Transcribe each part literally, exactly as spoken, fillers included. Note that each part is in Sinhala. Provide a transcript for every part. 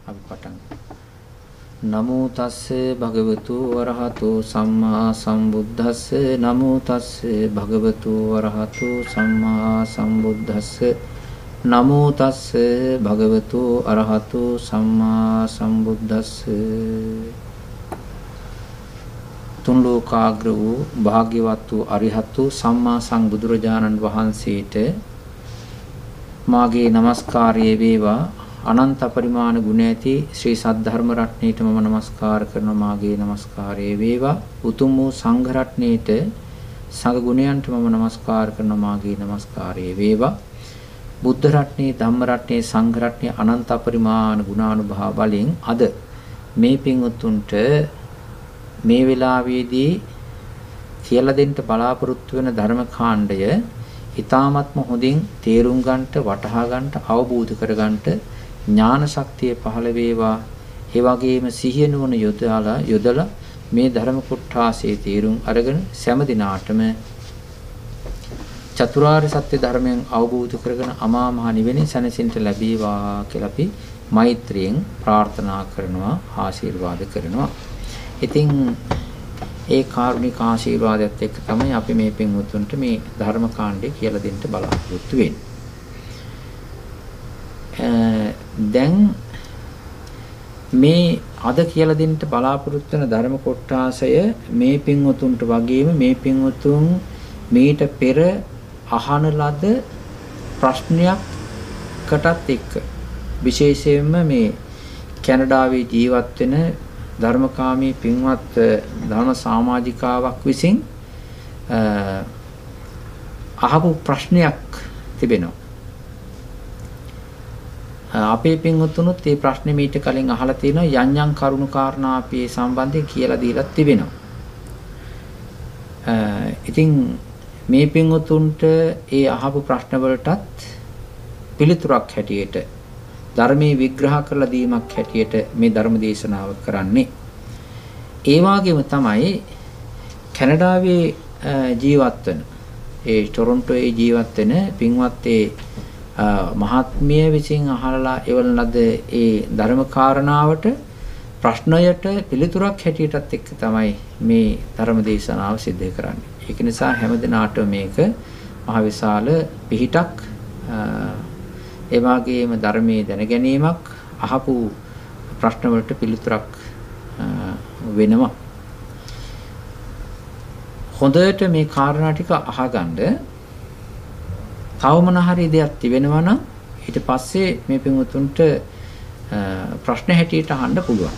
අපි පටන් නමෝ තස්සේ භගවතු වරහතු සම්මා සම්බුද්දස්සේ නමෝ තස්සේ භගවතු වරහතු සම්මා සම්බුද්දස්සේ නමෝ තස්සේ භගවතු අරහතු සම්මා සම්බුද්දස්සේ තුන් ලෝකාග්‍ර වූ භාග්‍යවත් වූ අරිහත් වූ සම්මා සම්බුදුරජාණන් වහන්සේට මාගේ নমස්කාරය වේවා. අනන්ත පරිමාණ ගුණ ඇති ශ්‍රී සද්ධර්ම රත්නයට මම নমස්කාර කරන මාගේ নমස්කාරය වේවා. උතුම් වූ සංඝ රත්නයට සංඝ ගුණයන්ට මම নমස්කාර කරන මාගේ নমස්කාරය වේවා. බුද්ධ රත්නේ ධම්ම රත්නේ සංඝ රත්නේ අනන්ත පරිමාණ ගුණානුභාව බලෙන් අද මේ පින්වත්තුන්ට මේ වෙලාවේදී කියලා දෙන්න බලාපොරොත්තු වෙන ධර්ම කාණ්ඩය ඊ타ත්ම හොඳින් තේරුම් ගන්නට වටහා ගන්නට අවබෝධ කර ගන්නට ඥාන ශක්තිය පහළ වේවා. ඒ වගේම සිහිය නුවණ යොදලා යොදලා මේ ධර්ම කොටාසේ තේරුම් අරගෙන සෑම දිනාටම චතුරාර්ය සත්‍ය ධර්මයන් අවබෝධ කරගෙන අමා මහ නිවෙනින් සැනසෙන්න ලැබේවා කියලා අපි මෛත්‍රියෙන් ප්‍රාර්ථනා කරනවා ආශිර්වාද කරනවා. ඉතින් ඒ කාරුණික ආශිර්වාදයත් එක්ක තමයි අපි මේ පින්වතුන්ට මේ ධර්ම කාණ්ඩය කියලා දෙන්න බලාපොරොත්තු වෙන්නේ. දැන් මේ අද කියලා දෙන්න බලාපොරොත්තු වෙන ධර්ම කොටාසය මේ පින්වතුන්ට වගේම මේ පින්වතුන් මීට පෙර අහන ලද ප්‍රශ්නයකටත් එක්ක විශේෂයෙන්ම මේ කැනඩාවේ ජීවත් වෙන ධර්මකාමී පින්වත් ධර්ම සමාජිකාවක් විසින් අහපු ප්‍රශ්නයක් තිබෙනවා. අපේ පින්වතුනුත් මේ ප්‍රශ්නේ මීට කලින් අහලා තියෙනවා. යම් යම් කරුණු කාරණා අපි ඒ සම්බන්ධයෙන් කියලා දීලා තිබෙනවා. ඉතින් මේ පින්වතුන්ට ඒ අහපු ප්‍රශ්න වලටත් පිළිතුරක් හැටියට ධර්මයේ විග්‍රහ කරලා දීමක් හැටියට මේ ධර්ම දේශනාව කරන්නේ. ඒ වගේම තමයි කැනඩාවේ ජීවත් වෙන ඒ ටොරොන්ටෝයේ ජීවත් වෙන පින්වත් ඒ මහත්මිය විසින් අහලා එවන ලද ඒ ධර්ම කාරණාවට ප්‍රශ්නයට පිළිතුරක් හැටියටත් එක්ක තමයි මේ ධර්ම දේශනාව සිද්ධ කරන්නේ. ඒක නිසා හැම දිනාටම මේක මහ විශාල පිහිටක් ඒ වගේම ධර්මයේ දැන ගැනීමක් අහපු ප්‍රශ්න වලට පිළිතුරක් වෙනවා. හොඳට මේ කාරණා ටික අහගන්න. තව මොන හරි දෙයක් තිබෙනවා නම් ඊට පස්සේ මේ පින්වතුන්ට ප්‍රශ්න හැටියට අහන්න පුළුවන්.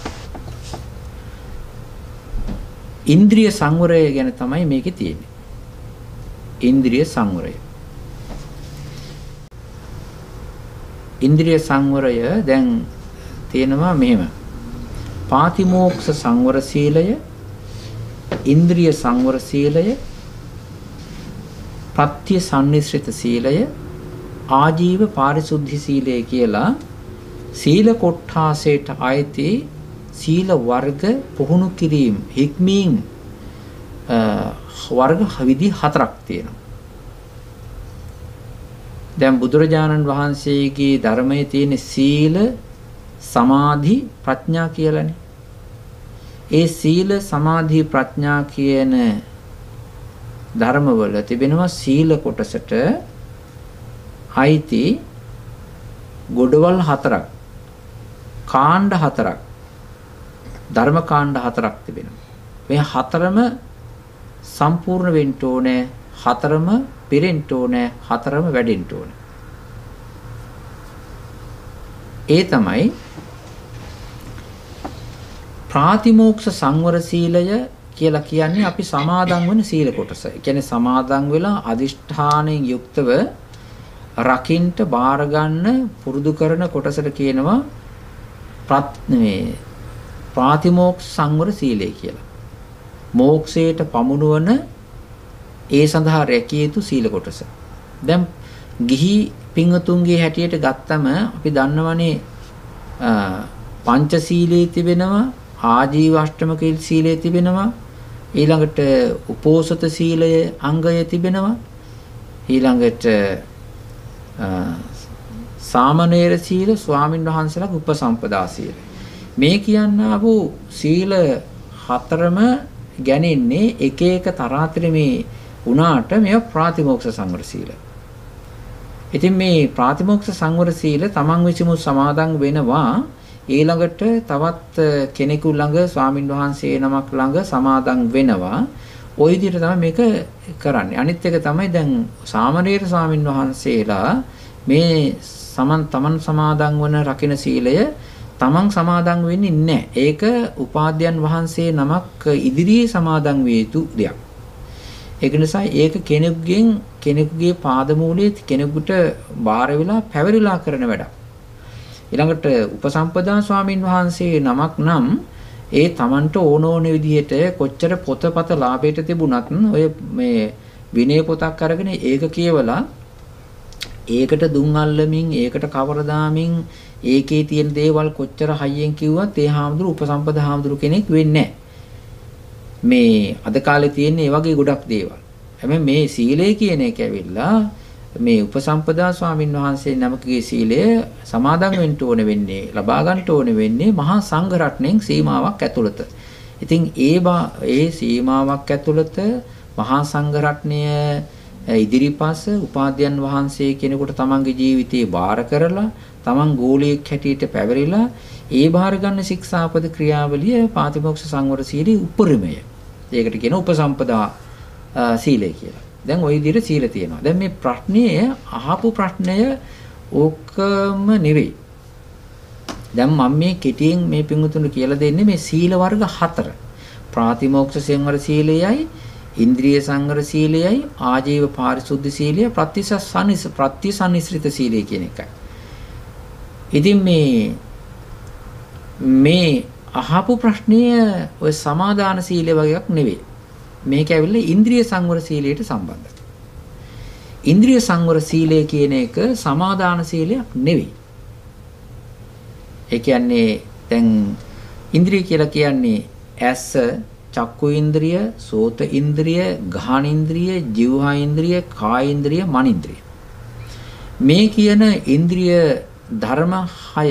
ඉන්ද්‍රිය සංවරය ගැන තමයි මේකේ තියෙන්නේ. ඉන්ද්‍රිය සංවරය. ඉන්ද්‍රිය සංවරය දැන් තියෙනවා මෙහෙම. පාතිමෝක්ෂ සංවර සීලය, ඉන්ද්‍රිය සංවර සීලය, පත්‍ය සම්නිශ්‍රිත සීලය, ආජීව පාරිශුද්ධි සීලය කියලා සීල කොට්ඨාසයට අයිති සීල වර්ග පුහුණු කිරීම හික්මීම් වර්ග විදි හතරක් තියෙනවා. දැන් බුදුරජාණන් වහන්සේගේ ධර්මයේ තියෙන සීල සමාධි ප්‍රඥා කියලානේ. ඒ සීල සමාධි ප්‍රඥා කියන ධර්මවල තිබෙනවා සීල කොටසට අයිති ගොඩවල් හතරක්, කාණ්ඩ හතරක්, ධර්ම කාණ්ඩ හතරක් තිබෙනවා. මේ හතරම සම්පූර්ණ වෙන්න ඕනේ, හතරම පිරෙන්න ඕනේ, හතරම වැඩෙන්න ඕනේ. ඒ තමයි ප්‍රාතිමෝක්ෂ සංවර සීලය කියලා කියන්නේ අපි සමාදන් වෙන සීල කොටස. ඒ කියන්නේ සමාදන් වෙලා අදිෂ්ඨාණයෙන් යුක්තව රකින්ට බාර ගන්න පුරුදු කරන කොටසට කියනවා ප්‍රත්නේ ප්‍රාතිමෝක්ෂ සංවර සීලය කියලා. මෝක්ෂයට පමුණුවන ඒ සඳහා රැකිය යුතු සීල කොටස. දැන් ගිහි පින්වතුන්ගේ හැටියට ගත්තම අපි දන්නවනේ පංචශීලයේ තිබෙනවා, ආජීව අෂ්ටමක සීලයේ තිබෙනවා, ඊළඟට උපෝසත සීලයේ අංගය තිබෙනවා, ඊළඟට සාමණේර සීල, ස්වාමින් වහන්සේලාගේ උපසම්පදා සීල. මේ කියන්නා වූ සීල හතරම ගැනෙන්නේ එක එක තරාතිරමේ වුණාට මේවා ප්‍රාතිමෝක්ෂ සංවර සීල. ඉතින් මේ ප්‍රාතිමෝක්ෂ සංවර සීල තමන් විසින්ම සමාදන් වෙනවා. ඊළඟට තවත් කෙනෙකු ළඟ ස්වාමින් වහන්සේ නමක් ළඟ සමාදන් වෙනවා. ওই විදිහට තමයි මේක කරන්නේ. අනිත් එක තමයි දැන් සාමණේර ස්වාමින් වහන්සේලා මේ සමන් තමන් සමාදන් වන රකින්න සීලය තමන් සමාදන් වෙන්නේ නැහැ. ඒක උපාධ්‍යයන් වහන්සේ නමක් ඉදිරියේ සමාදන් විය යුතු දෙයක්. ඒක නිසා ඒක කෙනෙකුගෙන් කෙනෙකුගේ පාදමූලයේ කෙනෙකුට බාර වෙලා පැවරිලා කරන වැඩක්. ඊළඟට උපසම්පදා ස්වාමින් වහන්සේ නමක් නම් ඒ තමන්ට ඕන ඕන විදිහට කොච්චර පොතපත ලාභයට තිබුණත් ඔය මේ විනය පොතක් අරගෙන ඒක කියවලා ඒකට දුම් අල්ලමින් ඒකට කවර දාමින් ඒකේ තියෙන දේවල් කොච්චර හයියෙන් කිව්වත් ඒ හාමුදුරු උපසම්පදා හාමුදුරු කෙනෙක් වෙන්නේ නැහැ. මේ අද කාලේ තියෙන ඒ වගේ ගොඩක් දේවල්. හැබැයි මේ සීලය කියන එක ඇවිල්ලා මේ උපසම්පදා ස්වාමින් වහන්සේ නමකගේ සීලය සමාදන් වෙන්න ඕන වෙන්නේ ලබා ගන්න ඕන වෙන්නේ මහා සංඝ රත්නයෙන් සීමාවක් ඇතුළත. ඉතින් ඒ ඒ සීමාවක් ඇතුළත මහා සංඝ රත්නය ඉදිරිපස උපාධ්‍යයන් වහන්සේ කෙනෙකුට තමන්ගේ ජීවිතේ බාර කරලා තමන් ගෝලයක් හැටියට පැවරිලා ඒ බාර ගන්න ශික්ෂාපද ක්‍රියාවලිය පාතිමෝක්ෂ සංවර සීලේ උපරිමය. ඒකට කියන උපසම්පදා සීලය කියලා. දැන් ওই විදිහට සීල තියෙනවා. දැන් මේ ප්‍රශ්නය අහපු ප්‍රශ්නය ඕකම නෙවෙයි. දැන් මම මේ කෙටියෙන් මේ පිඟුතුන්ට කියලා දෙන්නේ මේ සීල වර්ග හතර. ප්‍රාතිමෝක්ෂ සංවර සීලයයි, ඉන්ද්‍රිය සංවර සීලයයි, ආජීව පාරිශුද්ධ සීලය, ප්‍රතිසසනිස ප්‍රතිසනිස්ෘත සීලය කියන එකයි. ඉතින් මේ මේ අහපු ප්‍රශ්නය ඔය සමාදාන සීලය වගේක් නෙවෙයි. මේක ඇවිල්ලා ඉන්ද්‍රිය සංවර සීලයට සම්බන්ධයි. ඉන්ද්‍රිය සංවර සීලය කියන එක සමාදාන සීලයක් නෙවෙයි. ඒ කියන්නේ දැන් ඉන්ද්‍රිය කියලා කියන්නේ ඇස, චක්කු ඉන්ද්‍රිය, සෝත ඉන්ද්‍රිය, ගාහන ඉන්ද්‍රිය, જીවහා ඉන්ද්‍රිය, කාය ඉන්ද්‍රිය, මන ඉන්ද්‍රිය. මේ කියන ඉන්ද්‍රිය ධර්ම හය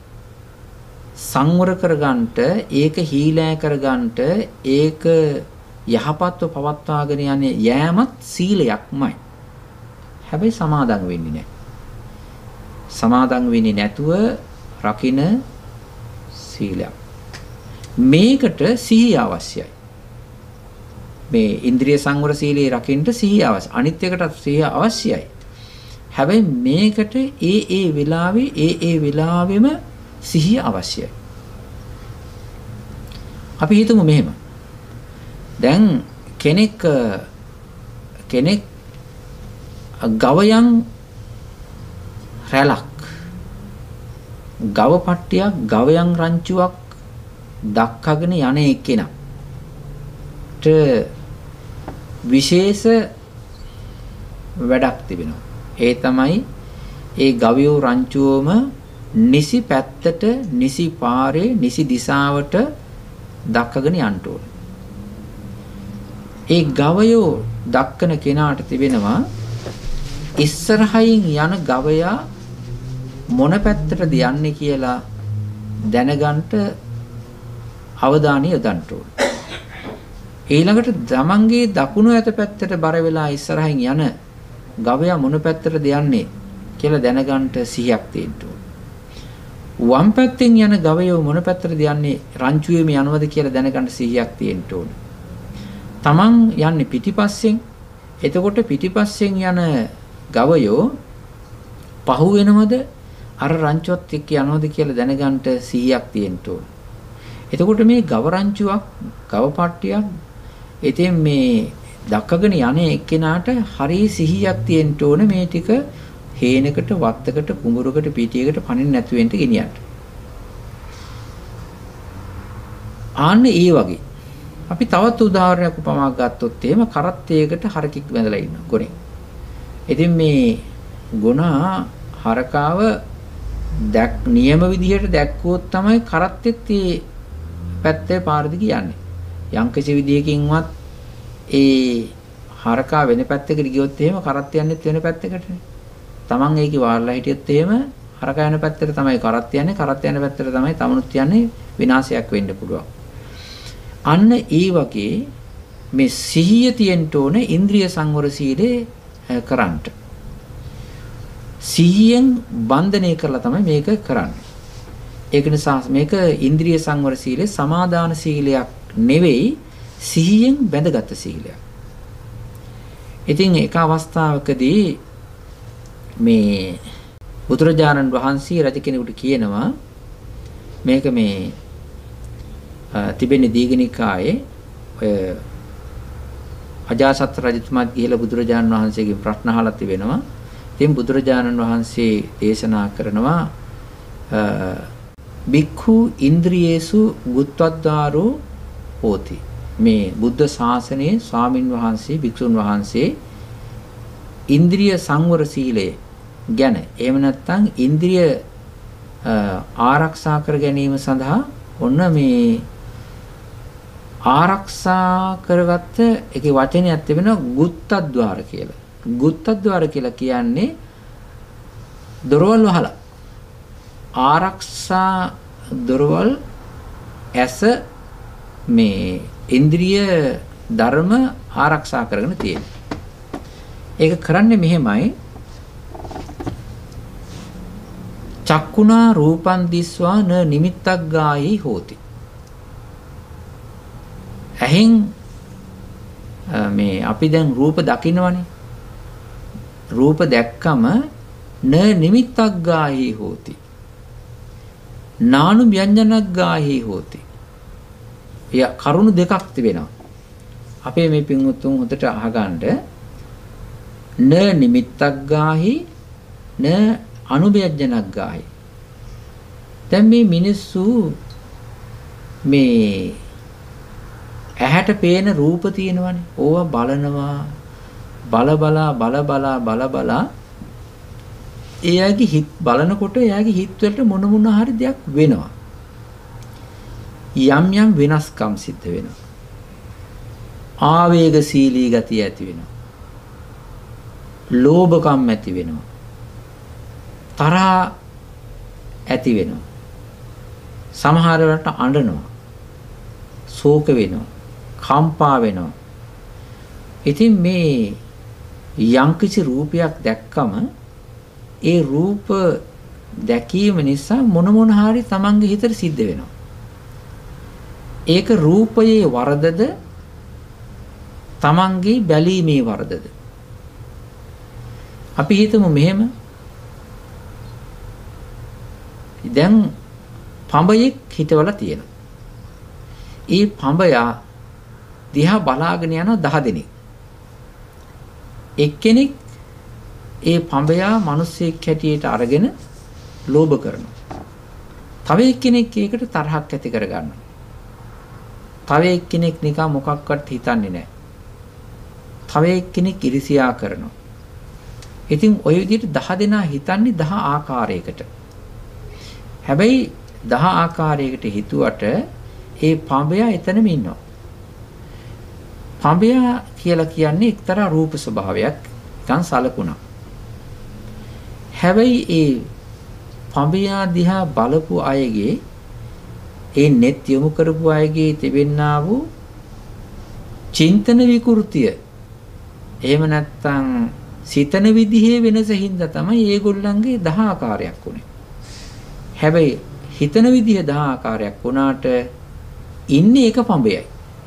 සංවර කරගන්නට, ඒක හීලෑ කරගන්නට, ඒක යහපත්ව පවත්වාගෙන යන්නේ යෑමත් සීලයක්මයි. හැබැයි සමාදන් වෙන්නේ නැහැ. සමාදන් වෙන්නේ නැතුව රකින්න සීලයක්. මේකට සිහිය අවශ්‍යයි. මේ ඉන්ද්‍රිය සංවර සීලේ රකින්න සිහිය අවශ්‍යයි. අනිත් එකටත් සිහිය අවශ්‍යයි. හැබැයි මේකට ඒ ඒ වෙලාවේ ඒ ඒ වෙලාවෙම සිහිය අවශ්‍යයි. අපි හිතමු මෙහෙම. දැන් කෙනෙක් කෙනෙක් ගවයන් රැලක් ගව පට්ටියක් ගවයන් රංචුවක් දක්කගෙන යන එක්කෙනාට විශේෂ වැඩක් තිබෙනවා. ඒ තමයි ඒ ගවයෝ රංචුවම නිසි පැත්තට, නිසි පාරේ, නිසි දිශාවට දක්කගෙන යන්න ඕනේ. ඒ ගවයෝ දක්කන කෙනාට තිබෙනවා ඉස්සරහින් යන ගවයා මොන පැත්තටද යන්නේ කියලා දැනගන්න අවධානය යොදන්න ඕනේ. ඊළඟට තමන්ගේ දකුණු අත පැත්තට බර වෙලා ඉස්සරහින් යන ගවයා මොන පැත්තටද යන්නේ කියලා දැනගන්න සිහියක් තියෙන්න ඕනේ. වම් පැත්තෙන් යන ගවයෝ මොන පැත්තටද යන්නේ රංචුවේම යනවද කියලා දැනගන්න සිහියක් තියෙන්න ඕනේ. තමන් යන්නේ පිටිපස්සෙන්. එතකොට පිටිපස්සෙන් යන ගවයෝ පහු වෙනවද අර රංචුවත් එක්ක යනවද කියලා දැනගන්න සිහියක් තියෙන්න ඕන. එතකොට මේ ගව රංචුවක්, ගව පට්ටියක් ඉතින් මේ දක්කගෙන යන්නේ එක්කෙනාට හරි සිහියක් තියෙන්න ඕන මේ ටික හේනකට, වත්තකට, කුඹුරකට, පිටියකට පනින්න නැතු වෙන්න ගෙනියන්න. ආන්න ඒ වගේ අපි තවත් උදාහරණයක් උපමාවක් ගත්තොත් එහෙම කරත්තයකට හරකෙක් වැඳලා ඉන්නවා ගොනේ. ඉතින් මේ ගුණා හරකාව දැක් නියම විදිහට දැක්කුවොත් තමයි කරත්තෙත් මේ පැත්තේ පාර දිගේ යන්නේ. යම්කිසි විදියකින්වත් ඒ හරකා වෙන පැත්තකට ගියොත් එහෙම කරත්ත යන්නේත් වෙන පැත්තකටනේ. තමන් ඒකේ වාරලා හිටියොත් එහෙම හරක යන පැත්තට තමයි කරත් යන්නේ, කරත් යන පැත්තට තමයි තමනුත් යන්නේ, විනාශයක් වෙන්න පුළුවන්. අන්න ඒ වගේ මේ සිහිය තියෙන්න ඕනේ ඉන්ද්‍රිය සංවර සීලේ කරන්න. සිහියෙන් බන්ධනය කරලා තමයි මේක කරන්නේ. ඒක නිසා මේක ඉන්ද්‍රිය සංවර සීලේ සමාදාන සීලයක් නෙවෙයි, සිහියෙන් බැඳගත් සීලයක්. ඉතින් එක අවස්ථාවකදී මේ බුදුරජාණන් වහන්සේ රජ කෙනෙකුට කියනවා මේක මේ තිබෙන්නේ දීඝනිකායේ ඔය අජාසත් රජතුමාත් ගිහිලා බුදුරජාණන් වහන්සේගෙන් ප්‍රශ්න අහලා තිබෙනවා. ඉතින් බුදුරජාණන් වහන්සේ දේශනා කරනවා බික්ඛු ඉන්ද්‍රියේසු ගුත්වද්දාරෝ හෝති. මේ බුද්ධ ශාසනයේ ස්වාමින් වහන්සේ භික්ෂුන් වහන්සේ ඉන්ද්‍රිය සංවර සීලය ගැන එහෙම නැත්නම් ඉන්ද්‍රිය ආරක්ෂා කර ගැනීම සඳහා ඔන්න මේ ආරක්ෂා කරගත්ත එකේ වචනයක් තිබෙනවා ගුත්තද්්වාර කියලා. ගුත්තද්්වාර කියලා කියන්නේ දොරවල් වහලා ආරක්ෂා දොරවල් ඇස මේ ඉන්ද්‍රිය ධර්ම ආරක්ෂා කරගෙන තියෙනවා. ඒක කරන්නේ මෙහෙමයි. චක්කුණා රූපං දිස්වා න නිමිත්තක් ගායි හෝති. ඇහෙන් මේ අපි දැන් රූප දකින්නවනේ. රූප දැක්කම න නිමිත්තක් ගායි හෝති. නානු ව්‍යංජනක් ගායි හෝති. එය කරුණු දෙකක් තිබෙනවා. අපේ මේ පින්වුතුන් හොඳට අහගන්න. න නිමිත්තක් ගාහි න අනුභයජනක් ගාහි. දැන් මේ මිනිස්සු මේ ඇහැට පේන රූප තියෙනවනේ. ඕවා බලනවා. බල බලා බල බලා බල බලා එයාගේ හිත බලනකොට එයාගේ හිත වලට මොන මොන හරි දෙයක් වෙනවා. යම් යම් වෙනස්කම් සිද්ධ වෙනවා. ආවේගශීලී ගතිය ඇති වෙනවා. ලෝභකම් ඇති වෙනවා. තරහ ඇති වෙනවා. සමහර වෙලාවට අඬනවා. ශෝක වෙනවා. කම්පා වෙනවා. ඉතින් මේ යම්කිසි රූපයක් දැක්කම ඒ රූප දැකීම නිසා මොන මොන හරි තමන්ගේ හිතට සිද්ධ වෙනවා. ඒක රූපයේ වරදද තමන්ගේ බැලීමේ වරදද? අපි හිතමු මෙහෙම. දැන් පඹයෙක් හිටවලා තියෙනවා. ඒ පඹයා දිහා බලාගෙන යන දහ දෙනෙක්. එක්කෙනෙක් ඒ පඹයා මිනිස්සෙක් හැටියට අරගෙන ලෝභ කරනවා. තව එක්කෙනෙක් ඒකට තරහක් ඇති කරගන්නවා. තව එක්කෙනෙක් නිකන් මොකක්වත් හිතන්නේ නැහැ. තව එක්කෙනෙක් ඉරිසියා කරනවා. ඉතින් ওই විදිහට දහ දෙනා හිතන්නේ දහ ආකාරයකට. හැබැයි දහ ආකාරයකට හිතුවට ඒ පඹයා එතනම ඉන්නවා. පඹයා කියලා කියන්නේ එක්තරා රූප ස්වභාවයක්, නිකන් සලකුණක්. හැබැයි ඒ පඹයා දිහා බලපු අයගේ ඒ net යොමු කරපු අයගේ තිබෙන්නා වූ චින්තන විකෘතිය එහෙම නැත්නම් සිතන විදිහේ වෙනස හින්දා තමයි ඒගොල්ලන්ගේ දහ ආකාරයක් උනේ. හැබැයි හිතන විදිහ දහ ආකාරයක් වුණාට ඉන්නේ එක පඹයයි.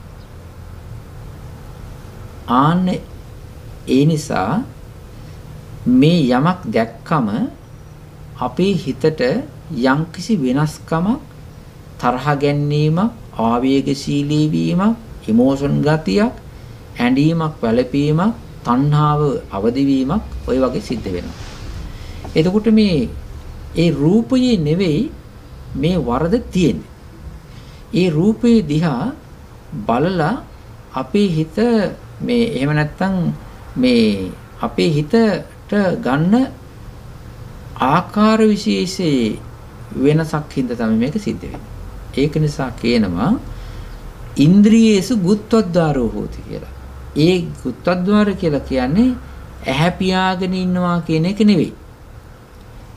ආන්න ඒ නිසා මේ යමක් දැක්කම අපේ හිතට යම්කිසි වෙනස්කමක්, තරහ ගැනීමක්, ආවේගශීලී වීමක්, ඉමෝෂන් ගතියක්, ඇඬීමක්, වැළපීමක්, තණ්හාව අවදි වීමක් ඔය වගේ සිද්ධ වෙනවා. එතකොට මේ ඒ රූපයේ නෙවෙයි මේ වරද තියෙන්නේ. ඒ රූපේ දිහා බලලා අපේ හිත මේ එහෙම නැත්තම් මේ අපේ හිතට ගන්න ආකාර විශේෂයේ වෙනසක් හින්දා තමයි මේක සිද්ධ වෙන්නේ. ඒක නිසා කියනවා ඉන්ද්‍රියේසු ගුත්වද්දාරෝ හෝති කියලා. ඒ ගුත්වද්වාර කියලා කියන්නේ ඇහැ පියාගෙන ඉන්නවා කියන එක නෙවෙයි.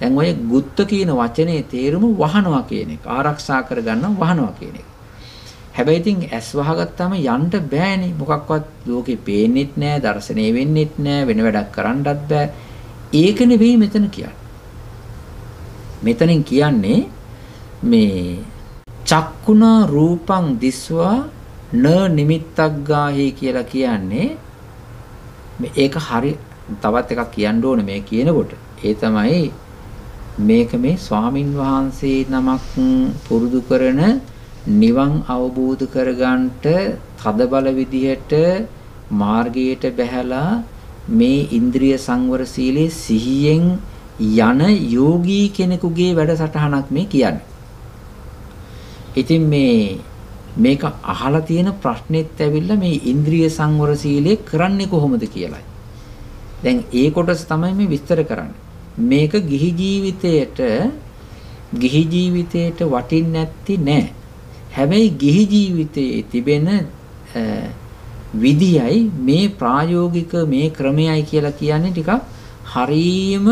දැන් ඔය ගුත්ත කියන වචනේ තේරුම වහනවා කියන එක. ආරක්ෂා කරගන්නවා වහනවා කියන එක. හැබැයි ඉතින් ඇස් වහගත්තාම යන්න බෑනේ. මොකක්වත් ලෝකේ පේන්නෙත් නෑ, දර්ශනේ වෙන්නෙත් නෑ, වෙන වැඩක් කරන්නත් බෑ. ඒක නෙවෙයි මෙතන කියන්නේ. මෙතනින් කියන්නේ මේ චක්කුණා රූපං දිස්වා න නිමිත්තක් ගාහි කියලා කියන්නේ මේක හරි තවත් එකක් කියන්න ඕනේ මේ කියනකොට. ඒ තමයි මේක මේ ස්වාමින් වහන්සේ නමක් පුරුදු කරන නිවන් අවබෝධ කරගන්නට තදබල විදිහට මාර්ගයට බැහැලා මේ ඉන්ද්‍රිය සංවර සීලේ සිහියෙන් යන යෝගී කෙනෙකුගේ වැඩසටහනක් මේ කියන්නේ. ඉතින් මේ මේක අහලා තියෙන ප්‍රශ්නෙත් ඇවිල්ලා මේ ඉන්ද්‍රිය සංවර සීලය කරන්නේ කොහොමද කියලායි. දැන් ඒ කොටස තමයි මේ විස්තර කරන්නේ. මේක ගිහි ජීවිතයට ගිහි ජීවිතයට වටින්නේ නැති නෑ. හැබැයි ගිහි ජීවිතයේ තිබෙන විදියයි මේ ප්‍රායෝගික මේ ක්‍රමයයි කියලා කියන්නේ ටිකක් හරීම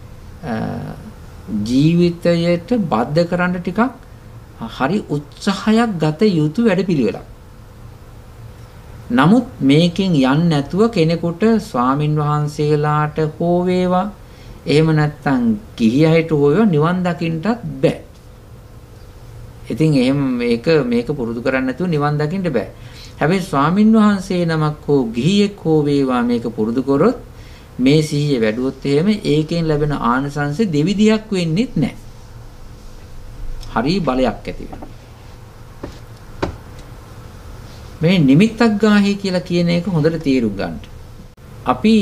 ජීවිතයට බද්ධ කරන්න ටිකක් හරි උත්සාහයක් ගත යුතු වැඩපිළිවෙලක්. නමුත් මේකෙන් යන්නේ නැතුව කෙනෙකුට ස්වාමින් වහන්සේලාට හෝ වේවා එහෙම නැත්නම් කිහියට හෝ වේවා නිවන් දකින්නටත් බෑ. ඉතින් එහෙම මේක මේක පුරුදු කරන්නේ නැතුව නිවන් දකින්න බෑ. හැබැයි ස්වාමින් වහන්සේ නමක් හෝ ගිහියෙක් හෝ වේවා මේක පුරුදු කරොත් මේ සිහිය වැඩුවොත් එහෙම ඒකෙන් ලැබෙන ආනිසංශ දෙවිදියක් වෙන්නේත් නැහැ. හරි බලයක් ඇති වෙනවා. මේ නිමිත්තක් ගාහි කියලා කියන එක හොඳට තේරුම් ගන්න. අපි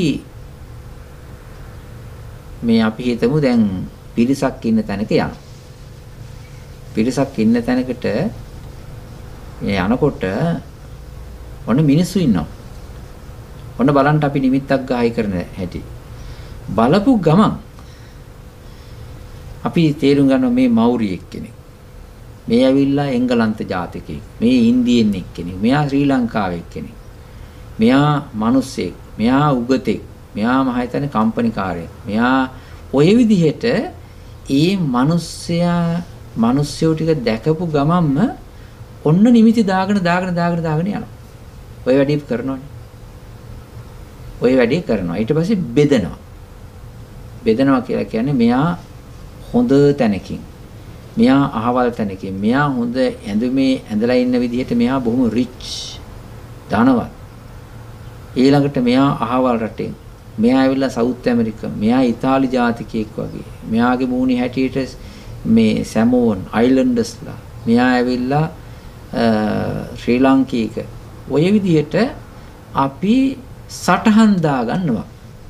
මේ අපි හිතමු දැන් පිරිසක් ඉන්න තැනක යනවා. පිරිසක් ඉන්න තැනකට මේ යනකොට ඔන්න මිනිස්සු ඉන්නවා. ඔන්න බලන්න අපි නිමිත්තක් ගාහි කරන හැටි. බලපු ගමන් අපි තේරුම් ගන්නවා මේ මෞරියෙක් කෙනෙක්. මේ ඇවිල්ලා එංගලන්ත ජාතිකයෙක්. මේ ඉන්දියෙන් එක්කෙනෙක්. මෙයා ශ්‍රී ලංකාවේ කෙනෙක්. මෙයා මිනිස්සෙක්. මෙයා උගතෙක්. මෙයා මහ හිතන්නේ කම්පනිකාරයෙක්. මෙයා ඔය විදිහට ඒ මිනිස්සයා මිනිස්සයෝ ටික දැකපු ගමන්ම ඔන්න නිමිති දාගෙන දාගෙන දාගෙන දාගෙන යනවා. ඔය වැඩේ කරනවනේ. ඔය වැඩේ කරනවා. ඊට පස්සේ බෙදනවා. බෙදනවා කියලා කියන්නේ මෙයා හොඳ තැනකින් මෙයා අහවල් තැනකින් මෙයා හොඳ ඇඳුමේ ඇඳලා ඉන්න විදිහට මෙයා බොහොම රිච් ධනවත්. ඊළඟට මෙයා අහවල් රටෙන් මෙයා ඇවිල්ලා සවුත් ඇමරිකා මෙයා ඉතාලි ජාතිකයෙක් වගේ. මෙයාගේ මූණේ හැටියට මේ සැමෝන් අයිලන්ඩර්ස්ලා මෙයා ඇවිල්ලා ශ්‍රී ලංකේක ඔය විදිහට අපි සටහන් දා ගන්නවා.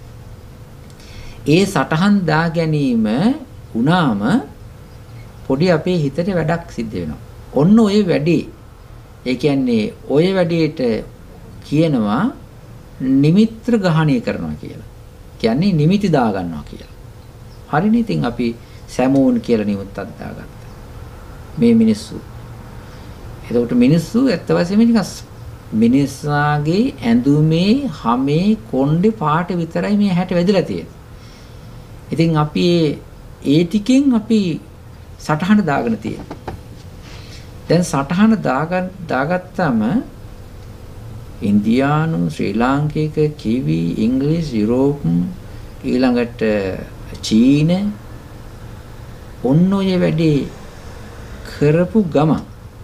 ඒ සටහන් දා ගැනීම වුණාම පොඩි අපේ හිතට වැඩක් සිද්ධ වෙනවා. ඔන්න ඔය වැඩේ. ඒ කියන්නේ ඔය වැඩේට කියනවා නිමිත්‍ර ග්‍රහණය කරනවා කියලා. කියන්නේ නිමිති දා ගන්නවා කියලා. හරිනේ. ඉතින් අපි සැමෝන් කියලා නිමිත්තක් දාගත්තා. මේ මිනිස්සු. එතකොට මිනිස්සු ඇත්ත වශයෙන්ම නිකන් මිනිස්සාගේ ඇඳුමේ හැමේ කොණ්ඩේ පාට විතරයි මේ හැට වැදලා තියෙන්නේ. ඉතින් අපි ඒ ටිකෙන් අපි සටහන දාගෙන තියෙනවා. දැන් සටහන දාගන්න දාගත්තාම ඉන්දියානු, ශ්‍රී ලාංකික, කිවි, ඉංග්‍රීසි, යුරෝප් ඊළඟට චීන ඔන්න ඔය වැඩේ කරපු ගම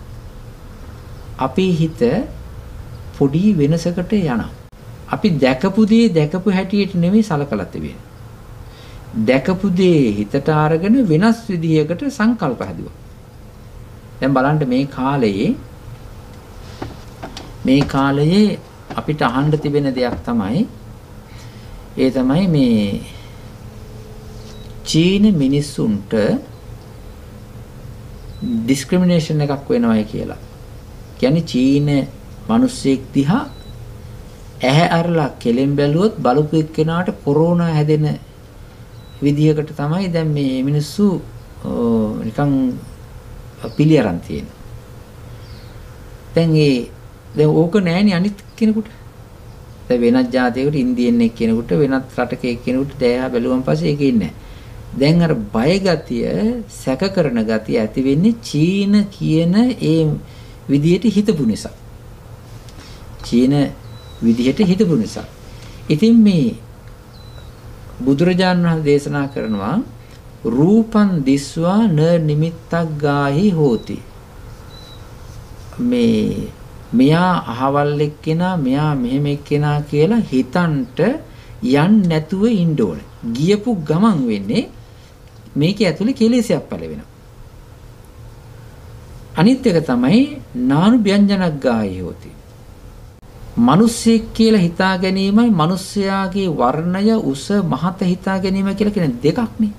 අපේ හිත පොඩි වෙනසකට යනවා. අපි දැකපු දේ දැකපු හැටියට නෙමෙයි සලකලා තිබෙන්නේ. දැකපු දේ හිතට අරගෙන වෙනස් විදිහකට සංකල්ප හැදුවා. දැන් බලන්න මේ කාලයේ මේ කාලයේ අපිට අහන්න තිබෙන දෙයක් තමයි ඒ තමයි මේ චීන මිනිස්සුන්ට ඩිස්ක්‍රිමිනේෂන් එකක් වෙනවයි කියලා. කියන්නේ චීන මිනිස්සෙක් දිහා ඇහැ අරලා කෙලෙන් බැලුවොත් බලපු එක්කෙනාට කොරෝනා හැදෙන විදිහකට තමයි දැන් මේ මිනිස්සු නිකන් පිළියරන් තියෙන්නේ. දැන් ඒ දැන් ඕක නෑනේ අනිත් කෙනෙකුට. දැන් වෙනත් ජාතියකට ඉන්දියන් එක්කෙනෙකුට වෙනත් රටක එක්කෙනෙකුට දැයා බැලුවන් පස්සේ ඒක ඉන්නේ නෑ. දැන් අර බය ගතිය, සැක කරන ගතිය ඇති වෙන්නේ චීන කියන ඒ විදියට හිතපු නිසා. චීන විදියට හිතපු නිසා. ඉතින් මේ බුදුරජාණන් වහන්සේ දේශනා කරනවා රූපං දිස්වා න නිමිත්තක් ගාහි හෝති. මේ මෙයා අහවල් එක්කෙනා මෙයා මෙහෙම එක්කෙනා කියලා හිතන්ට යන්නේ නැතුව ඉන්න ඕනේ. ගියපු ගමන් වෙන්නේ මේක ඇතුලේ කෙලෙසයක් පළ වෙනවා. අනිත් එක තමයි නානු ව්‍යංජනක් ගාහි හෝති. මිනිස්සෙක් කියලා හිතා ගැනීමයි මිනිස්යාගේ වර්ණය උස මහත හිතා ගැනීම කියලා කියන දෙකක් නේ.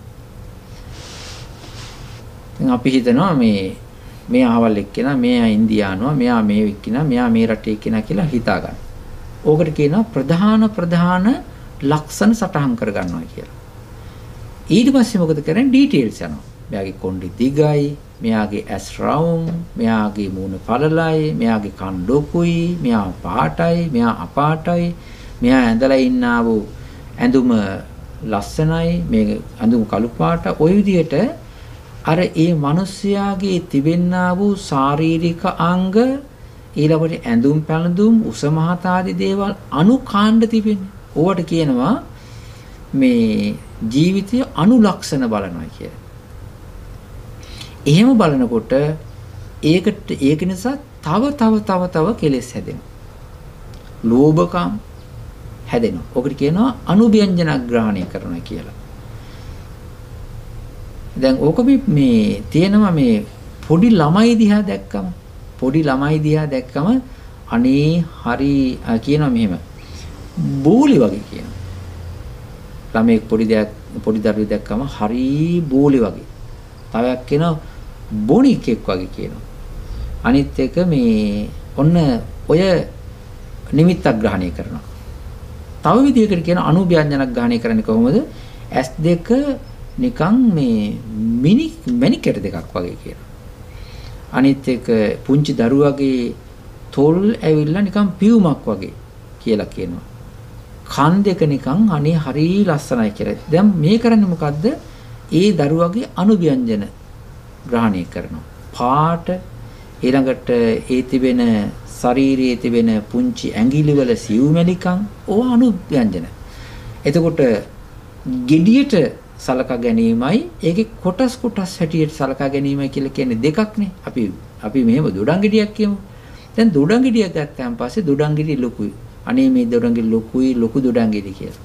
දැන් අපි හිතනවා මේ මේ අහවල් එක්කෙනා මෙයා ඉන්දියානුවා මෙයා මේ එක්කෙනා මෙයා මේ රටේ එක්කෙනා කියලා හිතා ගන්න. ඕකට කියනවා ප්‍රධාන ප්‍රධාන ලක්ෂණ සටහන් කර ගන්නවා කියලා. ඊට පස්සේ මොකද කරන්නේ ඩීටේල්ස් යනවා. මෙයාගේ කොණ්ඩේ දිගයි, මෙයාගේ ඇස් රවුම්, මෙයාගේ මූණ පළලයි, මෙයාගේ කන් ඩොකුයි, මෙයා පාටයි, මෙයා අපාටයි, මෙයා ඇඳලා ඉන්නා වූ ඇඳුම ලස්සනයි, මේ ඇඳුම කළු පාට. ওই විදිහට අර ඒ මිනිස්යාගේ තිබෙන්නා වූ ශාරීරික අංග ඊළඟට ඇඳුම් පැළඳුම් උස මහත ආදී දේවල් අනුකාණ්ඩ තිබෙන්නේ. ඕවට කියනවා මේ ජීවිතයේ අනුලක්ෂණ බලනවා කියලා. එහෙම බලනකොට ඒකට ඒක නිසා තව තව තව තව කෙලෙස් හැදෙනවා. ලෝභකම් හැදෙනවා. ඔකට කියනවා අනුව්‍යංජන ග්‍රහණය කරනවා කියලා. දැන් ඕක මේ තියෙනවා මේ පොඩි ළමයි දිහා දැක්කම පොඩි ළමයි දිහා දැක්කම අනේ හරි කියනවා මෙහෙම බෝලි වගේ කියනවා. ළමෙක් පොඩි දෙයක් පොඩි දරුවෙක් දැක්කම හරි බෝලි වගේ. තවයක් කියනවා බොනිකෙක් වගේ කියනවා. අනිත් එක මේ ඔන්න ඔය නිමිත්තක් ග්‍රහණය කරනවා. තව විදිහකට කියන අනුව්‍යංජනක් ග්‍රහණය කරන්නේ කොහොමද? ඇස් දෙක නිකන් මේ මිනි මැනිකෙට දෙකක් වගේ කියනවා. අනිත් එක පුංචි දරුවගේ තොල් ඇවිල්ලා නිකන් පියුමක් වගේ කියලා කියනවා. කන් දෙක නිකන් අනේ හරි ලස්සනයි කියලා. දැන් මේ කරන්නේ මොකද්ද? ඒ දරුවගේ අනුව්‍යංජන ග්‍රහණය කරනවා. පාට ඊළඟට ඒ තිබෙන ශරීරයේ තිබෙන පුංචි ඇඟිලි වල සිව්මැලිකම් ඕව අනුව්‍යංජන. එතකොට gediයට සලකා ගැනීමයි ඒකේ කොටස් කොටස් හැටියට සලකා ගැනීමයි කියලා කියන්නේ දෙකක් නේ. අපි අපි මෙහෙම දොඩම් ගෙඩියක් කියමු. දැන් දොඩම් ගෙඩියක් ගත්තාන් පස්සේ දොඩම් ගෙඩිය ලොකුයි. අනේ මේ දොඩම් ගෙඩිය ලොකුයි ලොකු දොඩම් ගෙඩිය කියලා.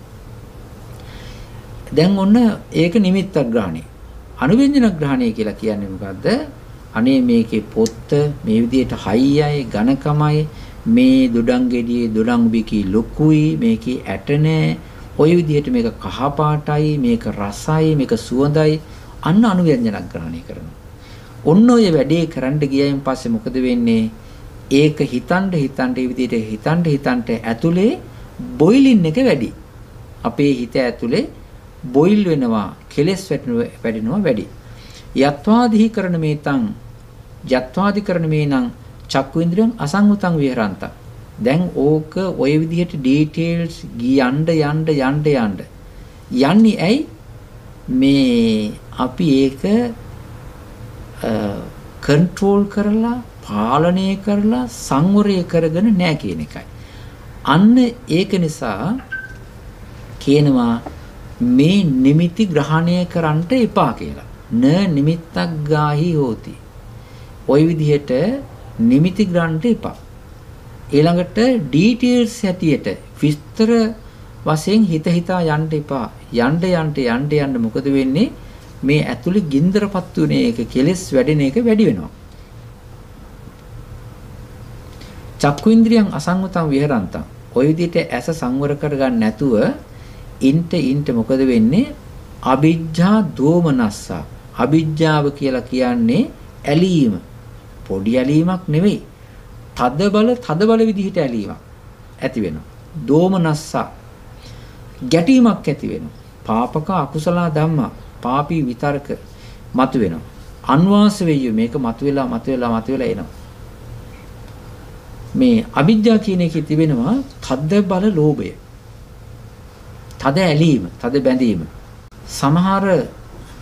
දැන් ඔන්න ඒක නිමිත්තක් ග්‍රහණය. අනුව්‍යංජන ග්‍රහණය කියලා කියන්නේ මොකද්ද? අනේ මේකේ පොත්ත මේ විදිහට හයියයි ඝනකමයි මේ දොඩම් ගෙඩියේ දොඩම් බිකි ලොකුයි මේකේ ඇට නැහැ. ඔය විදිහට මේක කහ පාටයි මේක රසයි මේක සුවඳයි අන්න අනුව්‍යංජන ග්‍රහණය කරනවා. ඔන්න ඔය වැඩේ කරන්න ගියයින් පස්සේ මොකද වෙන්නේ? ඒක හිතන්න හිතන්න මේ විදිහට හිතන්න හිතන්න ඇතුලේ බොයිලින් එක වැඩි. අපේ හිත ඇතුලේ බොයිල් වෙනවා කෙලස් වැඩෙනවා වැඩි. යත්වාදිහි කරන මේතං යත්වාදි කරන මේනං චක්කු ඉන්ද්‍රියං අසංගතං විහරන්ත. දැන් ඕක ඔය විදිහට ඩීටේල්ස් යන්න යන්න යන්න යන්න යන්නේ ඇයි මේ අපි ඒක කන්ට්‍රෝල් කරලා පාලනය කරලා සංවරය කරගෙන නැහැ කියන එකයි. අන්න ඒක නිසා කියනවා මේ නිමිති ග්‍රහණය කරන්නට එපා කියලා. න නිමිත්තක් ගාහි හෝති. ওই විදිහට නිමිති ග්‍රහණයට එපා. ඊළඟට ඩීටේල්ස් හැටියට විස්තර වශයෙන් හිත හිතා යන්න එපා. යන්න යන්න යන්න යන්න මොකද වෙන්නේ? මේ ඇතුලේ ගින්දරපත් උනේ ඒක කෙලස් වැඩෙන එක වැඩි වෙනවා. චක්කු ඉන්ද්‍රියං අසංගතං විහරන්තං. ওই විදිහට ඇස සංවර කරගන්න නැතුව ඉන්ට ඉන්ට මොකද වෙන්නේ? අවිජ්ජා දෝමනස්සා. අවිජ්ජාව කියලා කියන්නේ ඇලීම. පොඩි ඇලීමක් නෙවෙයි. තද බල තද බල විදිහට ඇලීමක් ඇති වෙනවා. දෝමනස්සා. ගැටීමක් ඇති වෙනවා. පාපක අකුසල ධම්මා පාපී විතරක මතු වෙනවා. අන්වාස වෙయ్య මේක මතු වෙලා මතු වෙලා මතු වෙලා එනවා. මේ අවිජ්ජා කියන එකේ තිබෙනවා තද බල ලෝභය. තද ඇලීම, තද බැඳීම. සමහර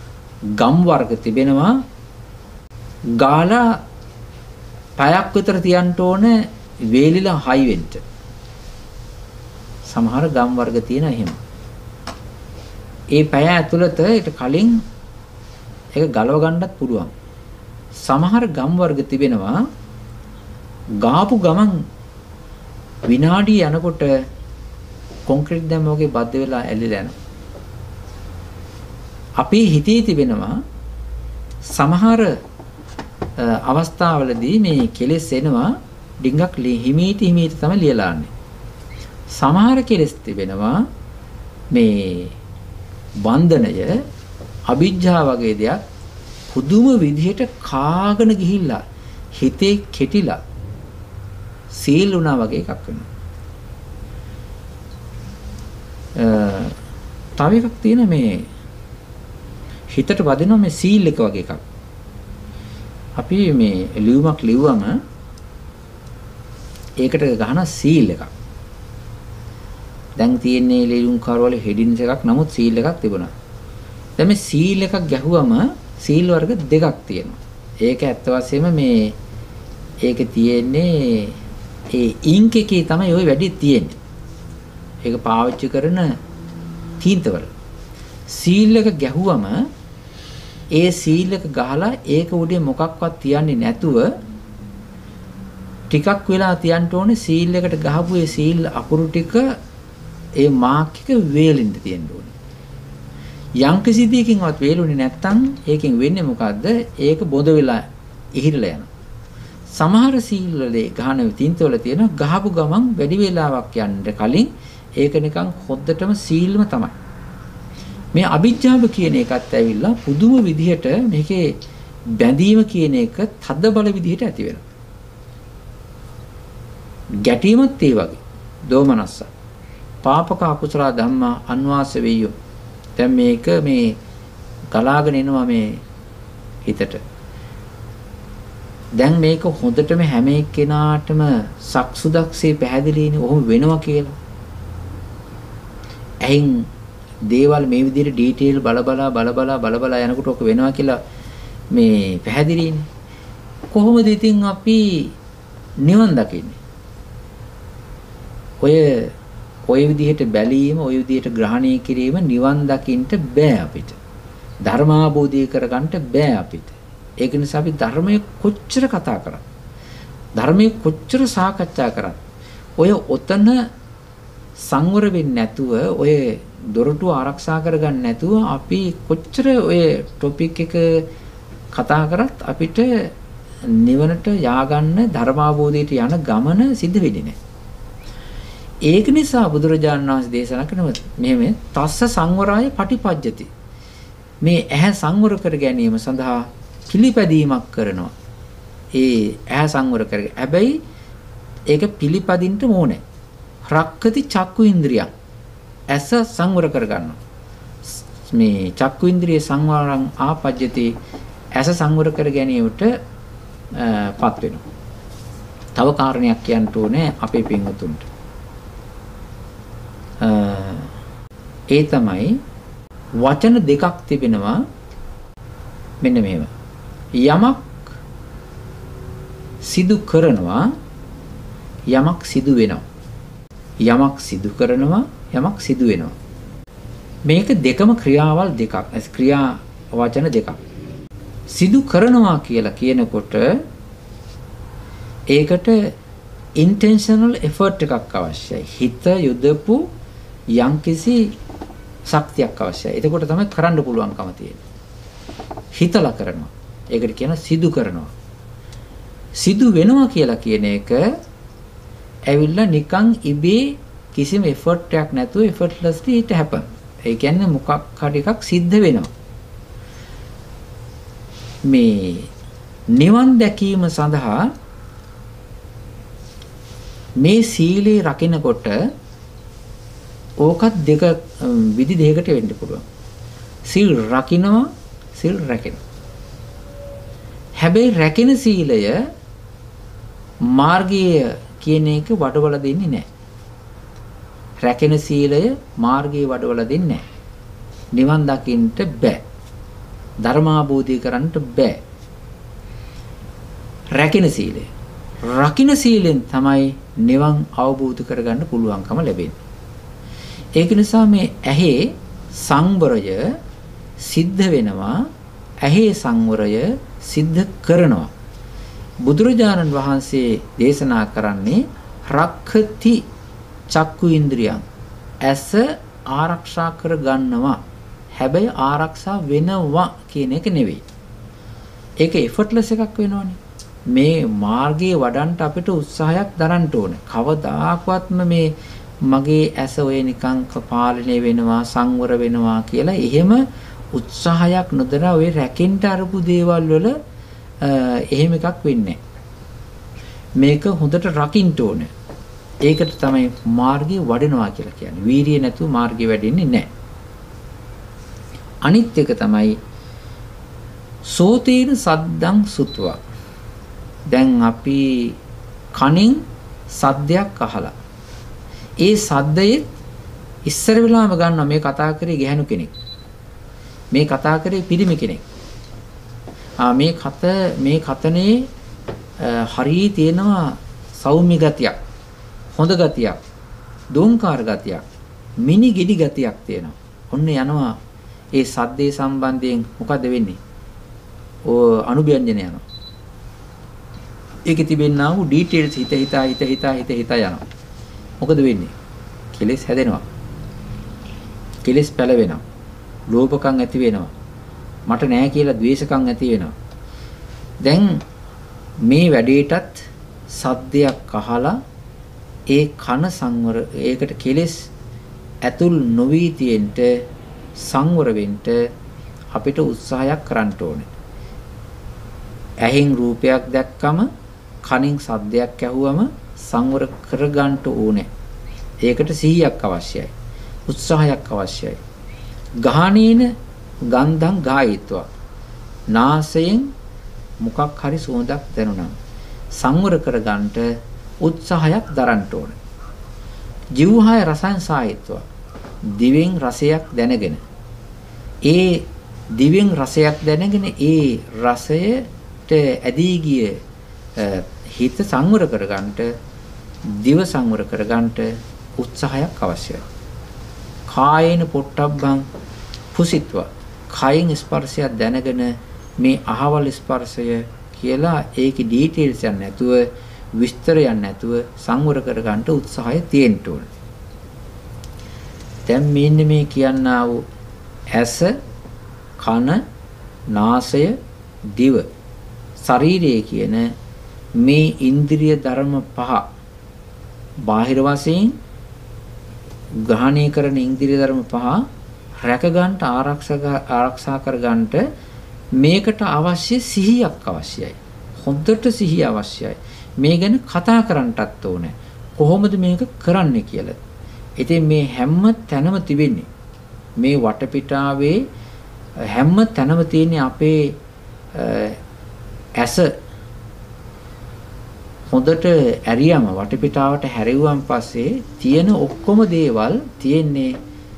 ගම් වර්ග තිබෙනවා. ගාලා පැයක් විතර තියන්න ඕන වේලිලා හයි වෙන්න. සමහර ගම් වර්ග තියෙන එහෙම. ඒ පැය ඇතුළත ඊට කලින් ඒක ගලව ගන්නත් පුළුවන්. සමහර ගම් වර්ග තිබෙනවා ගාපු ගමන් විනාඩි යනකොට කොන්ක්‍රීට් දැම්ම වගේ බද්ධ වෙලා ඇලිලා යනවා. අපි හිතේ තිබෙනවා සමහර අවස්ථාවලදී මේ කෙලෙස් එනවා ඩිංගක් හිමීට හිමීට තමයි ලියලාන්නේ. සමහර කෙලෙස් තිබෙනවා මේ බන්ධනය අවිජ්ජා වගේ දෙයක් පුදුම විදිහට කාගෙන ගිහිල්ලා හිතේ කෙටිලා සීල් වුණා වගේ එකක් වෙනවා. තව එකක් තියෙන මේ හිතට වදිනවා මේ සීල් එක වගේ එකක්. අපි මේ ලියුමක් ලිව්වම ඒකට ගහන සීල් එකක්. දැන් තියෙන්නේ ලියුම් කාර්යවල හෙඩින්ස් එකක් නමුත් සීල් එකක් තිබුණා. දැන් මේ සීල් එකක් ගැහුවම සීල් වර්ග දෙකක් තියෙනවා. ඒක ඇත්ත වශයෙන්ම මේ ඒකේ තියෙන්නේ ඒ ඉන්ක් එකේ තමයි ওই වැඩි තියෙන්නේ. ඒක පාවිච්චි කරන තීන්තවල. සීල් එක ගැහුවම ඒ සීල් එක ගහලා ඒක උඩේ මොකක්වත් තියන්නේ නැතුව ටිකක් වෙලා තියන්න ඕනේ සීල් එකට ගහපු ඒ සීල් අකුරු ටික ඒ මාක් එක වේලෙන්න තියෙන්න ඕනේ. යම් කිසි දෙයකින්වත් වේලුනේ නැත්තම් ඒකෙන් වෙන්නේ මොකද්ද? ඒක බොඳ වෙලා ඉහිරලා යනවා. සමහර සීල් වල ගහන තින්තවල තියෙන ගහපු ගමන් වැඩි වේලාවක් යන්න කලින් ඒක නිකන් හොද්දටම සීල්ම තමයි. මේ අවිජ්ජාව කියන එකත් ඇවිල්ලා පුදුම විදිහට මේකේ බැඳීම කියන එක තද බල විදිහට ඇති වෙනවා. ගැටීමත් ඒ වගේ. දෝමනස්ස. පාපක අකුසල ධම්මා අන්වාස වෙයෝ. දැන් මේක මේ ගලාගෙන එනවා මේ හිතට. දැන් මේක හොඳටම හැම එක්කෙනාටම සක්සුදක්සේ පැහැදිලිනේ ඔහොම වෙනවා කියලා. ඇයින් දේවල් මේ විදිහට ඩීටේල් බල බලා බල බලා බල බලා යනකොට ඔක වෙනවා කියලා මේ පැහැදිලිනේ. කොහොමද ඉතින් අපි නිවන් දකින්නේ? ඔය ඔය විදිහට බැලීම, ඔය විදිහට ග්‍රහණය කිරීම නිවන් දකින්න බෑ අපිට. ධර්මාභෝධය කරගන්න බෑ අපිට. ඒක නිසා අපි ධර්මයේ කොච්චර කතා කරත්, ධර්මයේ කොච්චර සාකච්ඡා කරත්, ඔය ඔතන සංවර වෙන්නේ නැතුව, ඔය දොරටු ආරක්ෂා කරගන්න නැතුව අපි කොච්චර ඔය ටොපික් එක කතා කරත් අපිට නිවනට ය아가න්න ධර්මාභෝධයට යන ගමන සිද්ධ වෙන්නේ නැහැ. ඒක නිසා බුදුරජාණන් වහන්සේ දේශනා කරන මෙහෙම තස්ස සංවරාය පටිපජ්ජති. මේ ඇහැ සංවර කර ගැනීම සඳහා පිළිපැදීමක් කරනවා. ඒ ඇහැ සංවර කරගෙන. හැබැයි ඒක පිළිපදින්න ඕනේ. රක්කති චක්කු ඉන්ද්‍රියං. ඇස සංවර කර ගන්නවා. මේ චක්කු ඉන්ද්‍රිය සංවරං ආපජ්ජති. ඇස සංවර කර ගැනීමට පත් වෙනවා. තව කාරණයක් කියන්න ඕනේ අපේ පින්වතුන්ට. ඒ තමයි වචන දෙකක් තිබෙනවා මෙන්න මේව. යමක් සිදු කරනවා, යමක් සිදු වෙනවා. යමක් සිදු කරනවා, යමක් සිදු වෙනවා. මේක දෙකම ක්‍රියාවල් දෙකක්. ක්‍රියා වචන දෙකක්. සිදු කරනවා කියලා කියනකොට ඒකට intentional effort එකක් අවශ්‍යයි. හිත යොදපු යම්කිසි ශක්තියක් අවශ්‍යයි. එතකොට තමයි කරන්න පුළුවන්කම තියෙන්නේ. හිතලා කරනවා. ඒකට කියන සිදු කරනවා. සිදු වෙනවා කියලා කියන එක ඇවිල්ලා නිකන් ඉබේ කිසිම effort එකක් නැතුව effortlessly it happen. ඒ කියන්නේ මොකක් හරි එකක් සිද්ධ වෙනවා. මේ නිවන් දැකීම සඳහා මේ සීලේ රකින්නකොට ඕකත් දෙක විදි දෙකකට වෙන්න පුළුවන්. සීල් රකින්නවා, සීල් රැකෙනවා. හැබැයි රැකෙන සීලය මාර්ගය කියන එක වඩවල දෙන්නේ නැහැ. රැකෙන සීලය මාර්ගයේ වඩවල දෙන්නේ නැහැ. නිවන් දකින්න බෑ. ධර්මාභෝධය කරන්නට බෑ. රැකින සීලය. රකින්න සීලෙන් තමයි නිවන් අවබෝධ කරගන්න පුළුවන්කම ලැබෙන්නේ. ඒක නිසා මේ ඇහි සංවරය සිද්ධ වෙනවා. ඇහි සංවරය සිද්ධ කරනවා. බුදුරජාණන් වහන්සේ දේශනා කරන්නේ රක්ඛති චක්කු ඉන්ද්‍රියං. ඇස ආරක්ෂා කර ගන්නවා. හැබැයි ආරක්ෂා වෙනවා කියන එක නෙවෙයි. ඒක එෆර්ට්ලස් එකක් වෙනවනේ. මේ මාර්ගයේ වඩන්ට අපිට උත්සාහයක් දරන්න ඕනේ. කවදාකවත්ම මේ මගේ ඇස ඔය නිකන් පාලනය වෙනවා සංවර වෙනවා කියලා එහෙම උත්සාහයක් නොදර ඔය රැකෙන්න අරපු දේවල් වල එහෙම එකක් වෙන්නේ මේක හොඳට රකින්න ඕනේ. ඒකට තමයි මාර්ගය වඩනවා කියලා කියන්නේ. වීරිය නැතුව මාර්ගය වැඩෙන්නේ නැහැ. අනිත් එක තමයි සෝතේන සද්දං සුත්වා. දැන් අපි කනින් සද්දයක් අහලා ඒ සද්දයේ ඉස්සර වෙලාම ගන්නවා මේ කතා කරේ ගැහණු කෙනෙක්. මේ කතා කරේ පිරිමි කෙනෙක්. ආ මේ කත මේ කතනේ හරිය තියෙනවා සෞම්‍ය ගතියක්. හොඳ ගතියක්. දෝංකාර ගතියක්. මිනි ගෙඩි ගතියක් තියෙනවා. ඔන්න යනවා ඒ සද්දේ සම්බන්ධයෙන් මොකද වෙන්නේ? ඕ අනුභවඥය යනවා. ඒකේ තිබෙනා වූ ඩීටේල්ස් හිත හිතා හිත හිතා හිත හිතා යනවා. මොකද වෙන්නේ? කෙලෙස් හැදෙනවා. කෙලෙස් පැලවෙනවා. ලෝභකම් ඇති වෙනවා. මට නෑ කියලා ද්වේෂකම් ඇති වෙනවා. දැන් මේ වැඩේටත් සද්දයක් අහලා ඒ කන සංවර ඒකට කෙලෙස් ඇතුල් නොවී තියෙන්න සංවර වෙන්න අපිට උත්සාහයක් කරන්න ඕනේ. ඇහෙන් රූපයක් දැක්කම කනින් සද්දයක් ඇහුවම සංවර කරගන්න ඕනේ. ඒකට සිහියක් අවශ්‍යයි. උත්සාහයක් අවශ්‍යයි. ගාහනේන ගන්ධං ගායීත්වා. නාසයෙන් මොකක් හරි සුවඳක් දැනුණා. සංවර කරගන්නට උත්සාහයක් දරන්න ඕනේ. ජීවහය රසයන් සායීත්වා. දිවෙන් රසයක් දැනගෙන ඒ දිවෙන් රසයක් දැනගෙන ඒ රසයට ඇදී ගිය හිත සංවර කරගන්නට දිව සංවර කරගන්නට උත්සාහයක් අවශ්‍යයි. කායේන පොට්ටබ්බං පුසිට්වා. කායෙන් ස්පර්ශය දැනගෙන මේ අහවල් ස්පර්ශය කියලා ඒකේ ඩීටේල්ස් යන්නේ නැතුව විස්තරයක් නැතුව සංවර කරගන්නට උත්සාහය තියෙන්න ඕනේ. දැන් මෙන්න මේ කියන්නා වූ ඇස, කන, නාසය, දිව, ශරීරය කියන මේ ඉන්ද්‍රිය ධර්ම පහ බාහිර වශයෙන් ග්‍රහණය කරන ඉන්ද්‍රිය ධර්ම පහ රැක ගන්නට ආරක්ෂා ආරක්ෂා කර ගන්නට මේකට අවශ්‍ය සිහියක් අවශ්‍යයි. හොඳට සිහිය අවශ්‍යයි. මේ ගැන කතා කරන්නටත් ඕනේ. කොහොමද මේක කරන්නේ කියලා. ඉතින් මේ හැම තැනම තිබෙන්නේ මේ වටපිටාවේ හැම තැනම තියෙන්නේ අපේ ඇස හොඳට ඇරියම වටපිටාවට හැරෙවුවන් පස්සේ තියෙන ඔක්කොම දේවල් තියෙන්නේ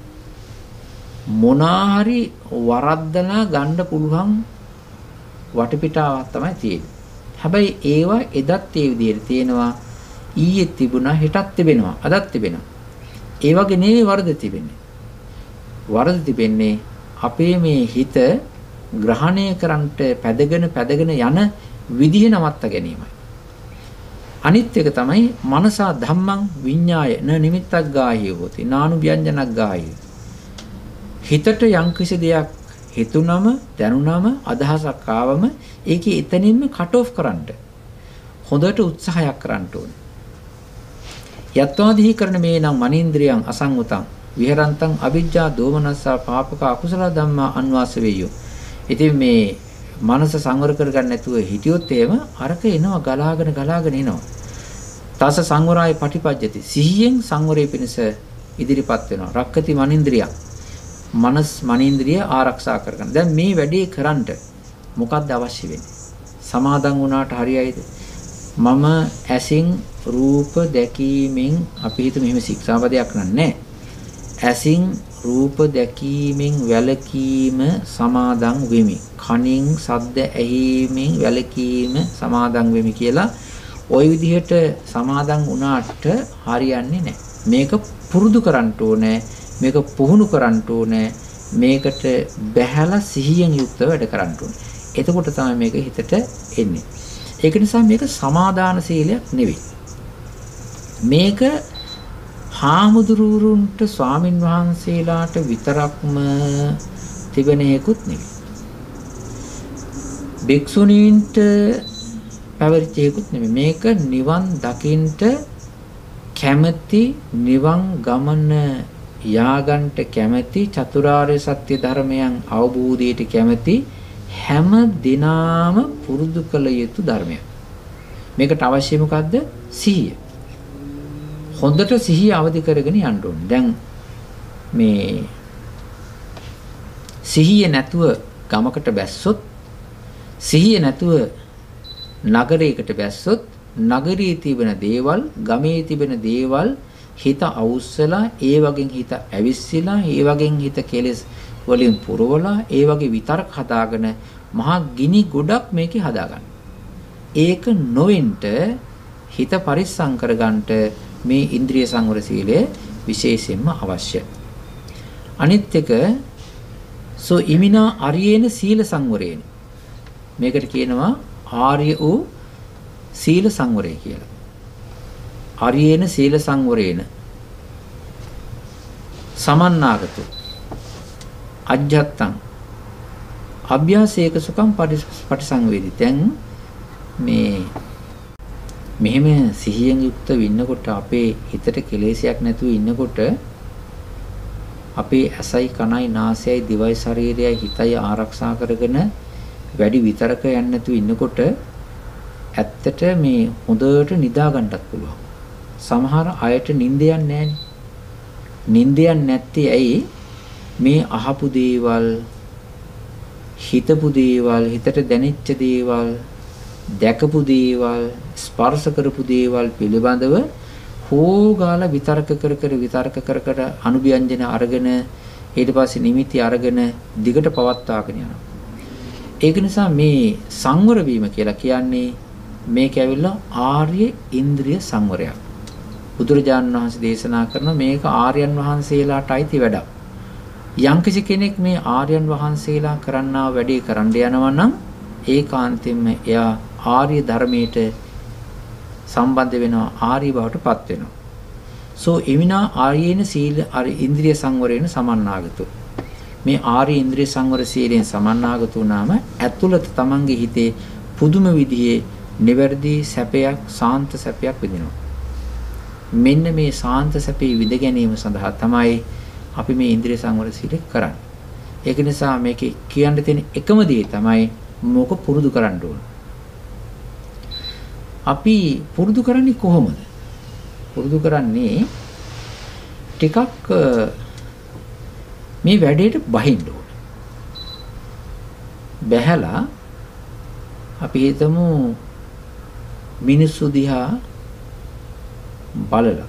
මොනාහරි වරද්දලා ගන්න පුළුවන් වටපිටාවක් තමයි තියෙන්නේ. හැබැයි ඒවා එදත් ඒ විදිහට තියෙනවා. ඊයේ තිබුණා හෙටත් තිබෙනවා අදත් තිබෙනවා. ඒ වගේ නෙවෙයි වරද තිබෙන්නේ. වරද තිබෙන්නේ අපේ මේ හිත ග්‍රහණය කරන්නට පැදගෙන පැදගෙන යන විදිහ නවත්ත ගැනීමයි. අනිත් එක තමයි මනසා ධම්මං විඤ්ඤාය න නිමිත්තක් ගාහී හොති නානු ව්‍යංජනක් ගාහී. හිතට යම්කිසි දෙයක් හිතුනම දැනුනම අදහසක් ආවම ඒකේ එතනින්ම කට් ඔෆ් කරන්න හොඳට උත්සාහයක් කරන්න ඕනේ. යත්වාදීහි කරන මේ නම් මනීන්ද්‍රියං අසංගතං විහරන්තං අවිජ්ජා දෝමනස්සා පාපක අකුසල ධම්මා අන්වාස වේයෝ. ඉතින් මේ මනස සංවර කරගන්න නැතුව හිටියොත් එහෙම අරක එනවා ගලාගෙන ගලාගෙන එනවා. තස සංවරාය පටිපජ්ජති. සිහියෙන් සංවරයේ පිණිස ඉදිරිපත් වෙනවා. රක්කති මනින්ද්‍රිය. මනස් මනින්ද්‍රිය ආරක්ෂා කරගන්න. දැන් මේ වැඩේ කරන්න මොකක්ද අවශ්‍ය වෙන්නේ? සමාදන් වුණාට හරියයිද? මම ඇසින් රූප දැකීමෙන් අපි හිතමු එහෙම ශික්ෂාපදයක් නෑ. ඇසින් රූප දැකීමෙන් වැළකීම සමාදන් වෙමි. කනින් ශබ්ද ඇහිීමෙන් වැළකීම සමාදන් වෙමි කියලා ওই විදිහට සමාදන් වුණාට හරියන්නේ නැහැ. මේක පුරුදු කරන්න ඕනේ. මේක පුහුණු කරන්න ඕනේ. මේකට බැහැලා සිහියෙන් යුක්තව වැඩ කරන්න ඕනේ. එතකොට තමයි මේක හිතට එන්නේ. ඒක නිසා මේක සමාදාන සීලයක් නෙවෙයි. මේක හාමුදුරුවරුන්ට ස්වාමින් වහන්සේලාට විතරක්ම තිබෙන හේකුත් නෙවෙයි. භික්ෂුණීන්ට පැවරිච්ච හේකුත් නෙවෙයි. මේක නිවන් දකින්ට කැමැති, නිවන් ගමන යාගන්ට කැමැති, චතුරාර්ය සත්‍ය ධර්මයන් අවබෝධයට කැමැති හැම දිනාම පුරුදු කළ යුතු ධර්මයක්. මේකට අවශ්‍ය මොකද්ද? සිහිය. හොඳට සිහිය අවදි කරගෙන යන්න ඕනේ. දැන් මේ සිහිය නැතුව ගමකට බැස්සොත්, සිහිය නැතුව නගරයකට බැස්සොත්, නගරයේ තිබෙන දේවල්, ගමේ තිබෙන දේවල් හිත අවුස්සලා, ඒ වගේ හිත ඇවිස්සලා, ඒ වගේ හිත කෙලෙස් වලින් පුරවලා, ඒ වගේ විතරක් හදාගෙන මහා ගිනි ගොඩක් මේකේ හදාගන්න. ඒක නොවෙන්ට හිත පරිස්සම් කරගන්නට මේ ඉන්ද්‍රිය සංවර සීලය විශේෂයෙන්ම අවශ්‍යයි. අනිත් එක සෝ ඉමිනා අරියේන සීල සංවරේන. මේකට කියනවා ආර්ය වූ සීල සංවරය කියලා. අරියේන සීල සංවරේන සමන්නාගතු අජ්ජත්තං අභ්‍යාසයක සුඛම් පටිසංවේදී. දැන් මේ මෙහෙම සිහියෙන් යුක්තව ඉන්නකොට, අපේ හිතට කෙලෙසයක් නැතුව ඉන්නකොට, අපේ ඇසයි කනයි නාසයයි දිවයි ශරීරයයි හිතයි ආරක්ෂා කරගෙන වැඩි විතරක යන්නේ නැතුව ඉන්නකොට ඇත්තට මේ හොඳට නිදා ගන්නත් පුළුවන්. සමහර අයට නිින්ද යන්නේ නැහැනේ. නිින්ද යන්නේ නැත්තේ ඇයි? මේ අහපු දේවල්, හිතපු දේවල්, හිතට දැනෙච්ච දේවල්, දැකපු දේවල්, ස්පර්ශ කරපු දේවල් පිළිබඳව හොගාලා විතරක කර කර විතරක කර කර අනුභවයන්ජන අරගෙන ඊට පස්සේ නිමිති අරගෙන දිගට පවත්වාගෙන යනවා. ඒක නිසා මේ සංවර වීම කියලා කියන්නේ මේක ඇවිල්ලා ආර්ය ඉන්ද්‍රිය සංවරයක්. බුදුරජාණන් වහන්සේ දේශනා කරන මේක ආර්යයන් වහන්සේලාට අයිති වැඩක්. යම්කිසි කෙනෙක් මේ ආර්යයන් වහන්සේලා කරන්නා වැඩේ කරන්න යනවා නම් ඒකාන්තයෙන්ම එයා ආර්ය ධර්මයට සම්බන්ධ වෙනවා, ආර්ය බවට පත් වෙනවා. සෝ එවිනා ආර්යේන සීල අර ඉන්ද්‍රිය සංවරයෙන් සමන්නාගතු. මේ ආර්ය ඉන්ද්‍රිය සංවර සීලයෙන් සමන්නාගතු වුණාම ඇතුළත තමන්ගේ හිතේ පුදුම විදිහේ නිවැරදි සැපයක්, සාන්ත සැපයක් විඳිනවා. මෙන්න මේ සාන්ත සැපේ විඳ ගැනීම සඳහා තමයි අපි මේ ඉන්ද්‍රිය සංවර සීලය කරන්නේ. ඒක නිසා මේකේ කියන්න තියෙන එකම දේ තමයි මොක පුරුදු කරන්න ඕන. අපි පුරුදු කරන්නේ කොහොමද? පුරුදු කරන්නේ ටිකක් මේ වැඩේට බහින්න ඕන. බැහැලා අපි හිතමු මිනිස්සු දිහා බලලා,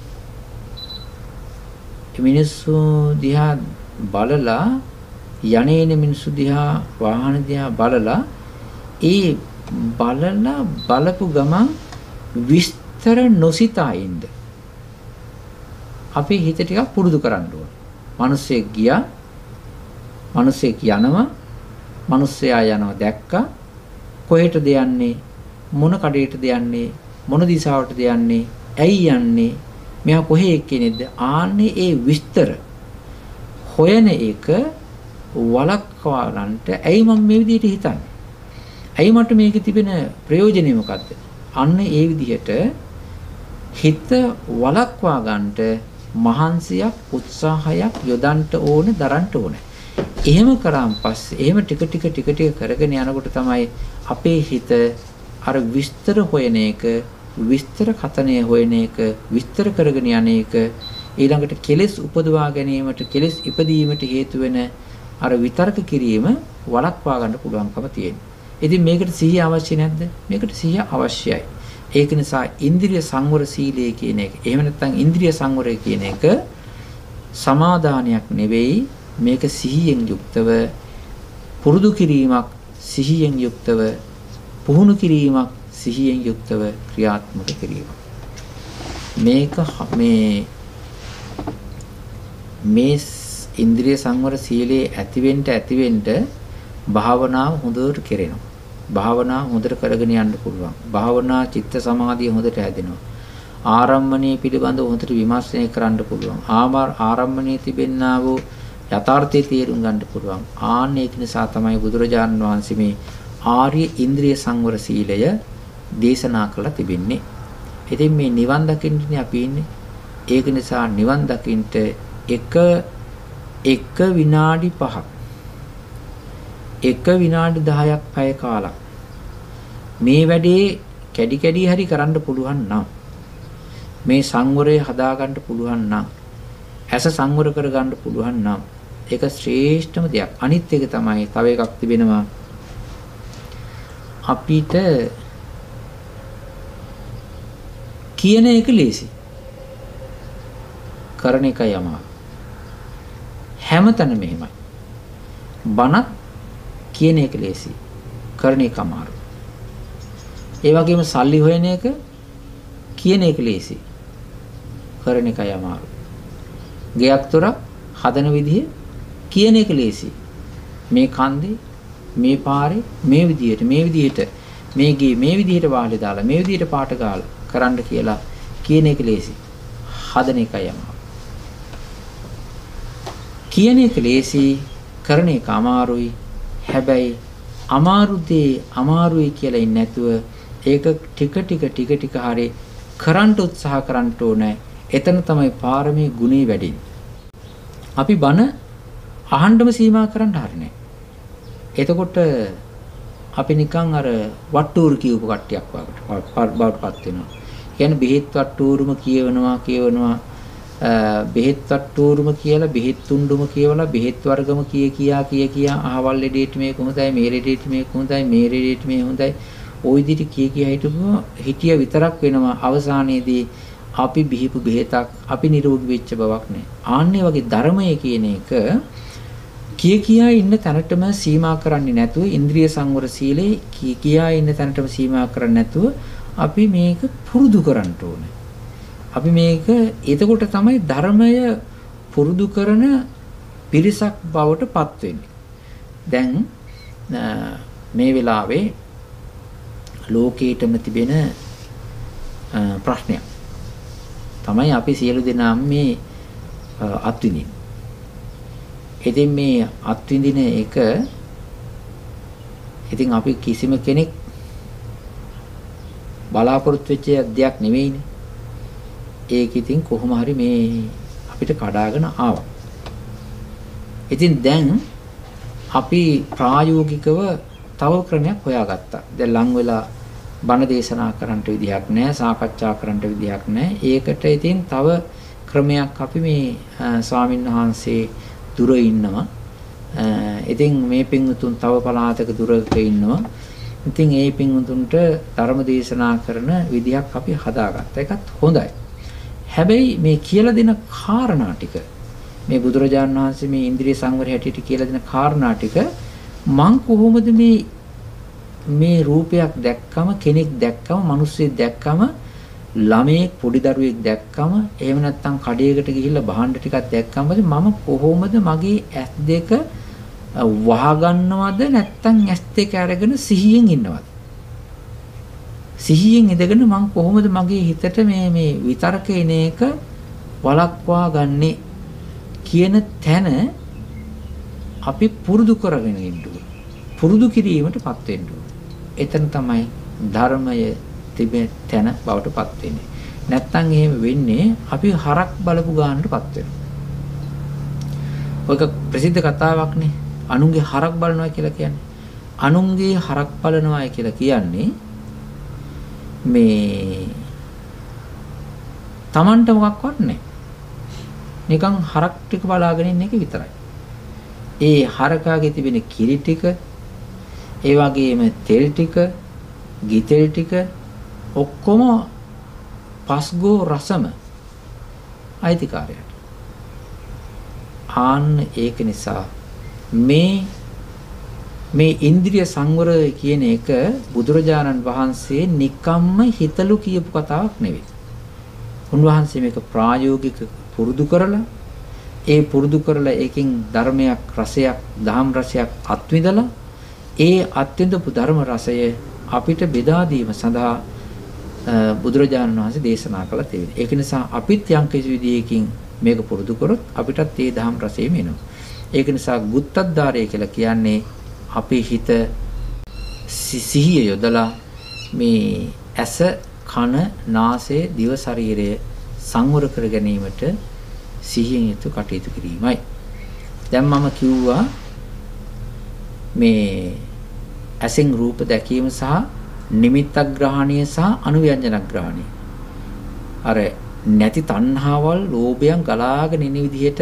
මිනිස්සු දිහා බලලා, යන්නේන මිනිස්සු දිහා, වාහන දිහා බලලා, ඒ බලලා බලපු ගමන් විස්තර නොසිතා ඉන්න අපි හිත ටිකක් පුරුදු කරන්න ඕන. මිනිස්සෙක් ගියා, මිනිස්සෙක් යනවා, මිනිස්සයා යනවා දැක්කා, කොහෙටද යන්නේ, මොන කඩේටද යන්නේ, මොන දිශාවටද යන්නේ, ඇයි යන්නේ, මෙයා කොහේ එක්කෙනෙක්ද, ආන්නේ ඒ විස්තර හොයන එක වළක්වාලන්ට ඇයි මම මේ විදිහට හිතන්නේ, ඇයි මට මේකේ තිබෙන ප්‍රයෝජනෙ මොකද්ද, අන්න ඒ විදිහට හිත වළක්වා ගන්නට මහන්සියක්, උත්සාහයක් යොදන්න ඕන, දරන්න ඕන. එහෙම කරාන් පස්සේ එහෙම ටික ටික ටික ටික කරගෙන යනකොට තමයි අපේ හිත අර විස්තර හොයන එක, විස්තර කතනය හොයන එක, විස්තර කරගෙන යන එක, ඊළඟට කෙලෙස් උපදවා ගැනීමට, කෙලෙස් ඉපදීමට හේතු වෙන අර විතරක කිරීම වළක්වා ගන්න පුළුවන්කම තියෙනවා. ඉතින් මේකට සිහිය අවශ්‍ය නැද්ද? මේකට සිහිය අවශ්‍යයි. ඒක නිසා ඉන්ද්‍රිය සංවර සීලය කියන එක, එහෙම නැත්නම් ඉන්ද්‍රිය සංවරය කියන එක සමාදානයක් නෙවෙයි මේක සිහියෙන් යුක්තව පුරුදු කිරීමක් සිහියෙන් යුක්තව පුහුණු කිරීමක් සිහියෙන් යුක්තව ක්‍රියාත්මක කිරීම මේක මේ මේ ඉන්ද්‍රිය සංවර සීලයේ ඇතිවෙන්න ඇතිවෙන්න භාවනාව හොඳට කෙරෙනවා. භාවනාව හොඳට කරගෙන යන්න පුළුවන්. භාවනා චිත්ත සමාධිය හොඳට හැදෙනවා. ආරම්මණය පිළිබඳව හොඳට විමර්ශනය කරන්න පුළුවන්. ආමාර ආරම්මණයේ තිබෙන්නා වූ යථාර්ථය තේරුම් ගන්න පුළුවන්. ආන්න ඒක නිසා තමයි බුදුරජාණන් වහන්සේ මේ ආර්ය ඉන්ද්‍රිය සංවර සීලය දේශනා කළා තිබෙන්නේ. ඉතින් මේ නිවන් දකින්නේ අපි ඉන්නේ. ඒක නිසා නිවන් දකින්න එක එක විනාඩි පහක් එක විනාඩි දහයක් පැය කාලක් මේ වැඩේ කැඩි කැඩි හරි කරන්න පුළුවන් නම් මේ සංවරය හදා ගන්න පුළුවන් නම් ඇස සංවර කර ගන්න පුළුවන් නම් ඒක ශ්‍රේෂ්ඨම දෙයක්. අනිත් එක තමයි තව එකක් තිබෙනවා අපිට කියන එක ලේසි කරන එකයි අමාරු. හැමතැනම මෙහෙමයි. බණක් කියන එක ලේසි කරන එක අමාරු. ඒ වගේම සල්ලි හොයන එක කියන එක ලේසි කරන එකයි අමාරු. ගෙයක් තොරක් හදන විදිහ කියන එක ලේසි. මේ කන්දේ මේ පාරේ මේ විදිහට මේ විදිහට මේ ගේ මේ විදිහට වාලේ දාලා මේ විදිහට පාට ගාලා කරන්න කියලා කියන එක ලේසි. හදන එකයි අමාරු. කියන එක ලේසි කරන එක අමාරුයි. හැබැයි අමාරු දේ අමාරුයි කියලා ඉන්නේ නැතුව ඒක ටික ටික ටික ටික හරි කරන්න උත්සාහ කරන්න ඕනේ. එතන තමයි පාරමී ගුණේ වැඩින්නේ. අපි බණ අහන්නම සීමා කරන්න හරිනේ. එතකොට අපි නිකන් අර වට්ටූරු කියවපු කට්ටියක් වගේ බවටපත් වෙනවා. කියන්නේ බෙහෙත් වට්ටූරුම කියවනවා කියවනවා බෙහෙත් වට්ටූරුම කියලා බෙහෙත් තුණ්ඩුම කියවලා බෙහෙත් වර්ගම කිය කියා කිය කියා අහවල් ලෙඩේට මේක හොඳයි මේ ලෙඩේට මේක හොඳයි මේ ලෙඩේට මේ හොඳයි ওই විදිහට කිය කියා හිටපුවා හිටිය විතරක් වෙනවා. අවසානයේදී අපි බිහිපු බෙහෙතක් අපි නිරෝගී වෙච්ච බවක් නෑ. ආන්නේ වගේ ධර්මය කියන එක කිය කියා ඉන්න තැනටම සීමා කරන්නේ නැතුව ඉන්ද්‍රිය සංවර සීලේ කිය කියා ඉන්න තැනටම සීමා කරන්නේ නැතුව අපි මේක පුරුදු කරන්න ඕනේ. අපි මේක එතකොට තමයි ධර්මය පුරුදු කරන පිරිසක් බවට පත් වෙන්නේ. දැන් මේ වෙලාවේ ලෝකේටම තිබෙන ප්‍රශ්නයක් තමයි අපි සියලු දෙනාම මේ අත්විඳින්නේ. ඉතින් මේ අත්විඳින එක ඉතින් අපි කිසිම කෙනෙක් බලාපොරොත්තු වෙච්ච දෙයක් නෙවෙයිනේ. ඒක ඉතින් කොහොම හරි මේ අපිට කඩාගෙන ආවා. ඉතින් දැන් අපි ප්‍රායෝගිකව තව ක්‍රමයක් හොයාගත්තා. දැන් ලං වෙලා බණ දේශනා කරන්නට විදිහක් නැහැ, සාකච්ඡා කරන්නට විදිහක් නැහැ. ඒකට ඉතින් තව ක්‍රමයක් අපි මේ ස්වාමීන් වහන්සේ දුර ඉන්නවා. ඉතින් මේ පින්වුතුන් තව පළාතක දුරක ඉන්නවා. ඉතින් ඒ පින්වුතුන්ට ධර්ම දේශනා කරන විදිහක් අපි හදාගත්තා. ඒකත් හොඳයි. හැබැයි මේ කියලා දෙන කාරණා ටික මේ බුදුරජාණන් වහන්සේ මේ ඉන්ද්‍රිය සංවරය හැටියට කියලා දෙන කාරණා ටික මං කොහොමද මේ මේ රූපයක් දැක්කම කෙනෙක් දැක්කම මිනිස්සෙක් දැක්කම ළමයෙක් පොඩි දරුවෙක් දැක්කම එහෙම නැත්නම් කඩේකට ගිහිල්ලා භාණ්ඩ ටිකක් දැක්කම මම කොහොමද මගේ ඇස් දෙක වහගන්නවද නැත්නම් ඇස් දෙක අරගෙන සිහියෙන් ඉන්නවද? සිහියෙන් ඉඳගෙන මම කොහොමද මගේ හිතට මේ මේ විතරක එන එක වළක්වා ගන්නෙ කියන තැන අපි පුරුදු කරගෙන ඉන්න ඕනේ. පුරුදු කිරීමටපත් වෙන්න ඕනේ. එතන තමයි ධර්මය තිබෙන තැන බවටපත් වෙන්නේ. නැත්තම් එහෙම වෙන්නේ අපි හරක් බලපු ගන්නටපත් වෙනවා. ඔයක ප්‍රසිද්ධ කතාවක්නේ අනුන්ගේ හරක් බලනවා කියලා කියන්නේ. අනුන්ගේ හරක් බලනවා කියලා කියන්නේ මේ Tamanට මොකක්වත් නැහැ. නිකන් හරක් ටික බලාගෙන ඉන්න එක විතරයි. ඒ හරකාගේ තිබෙන කිරි ටික, ඒ වගේම තෙල් ටික, ගිතෙල් ටික ඔක්කොම පස්ගෝ රසම අයිතිකාරයට. ආන්න ඒක නිසා මේ මේ ඉන්ද්‍රිය සංවරය කියන එක බුදුරජාණන් වහන්සේ නිකම්ම හිතලු කියපු කතාවක් නෙවෙයි. උන්වහන්සේ මේක ප්‍රායෝගික පුරුදු කරලා ඒ පුරුදු කරලා ඒකෙන් ධර්මයක් රසයක් දහම් රසයක් අත්විඳලා ඒ අත්විඳපු ධර්ම රසය අපිට බෙදා දීම සඳහා බුදුරජාණන් වහන්සේ දේශනා කළා තියෙනවා. ඒක නිසා අපිත් යම් කිසි විදියකින් මේක පුරුදු කරොත් අපිටත් ඒ දහම් රසයම එනවා. ඒක නිසා ගුත්තද්දාරය කියලා කියන්නේ අපේ හිත සිහිය යොදලා මේ ඇස කන නාසය දිව ශරීරය සංවර කර ගැනීමට සිහියෙන් යුතු කටයුතු කිරීමයි. දැන් මම කිව්වා මේ ඇසෙන් රූප දැකීම සහ නිමිත්තක් ග්‍රහණය සහ අනුව්‍යංජනක් ග්‍රහණය. අර නැති තණ්හාවල් ලෝභයන් ගලාගෙන ඉන විදිහට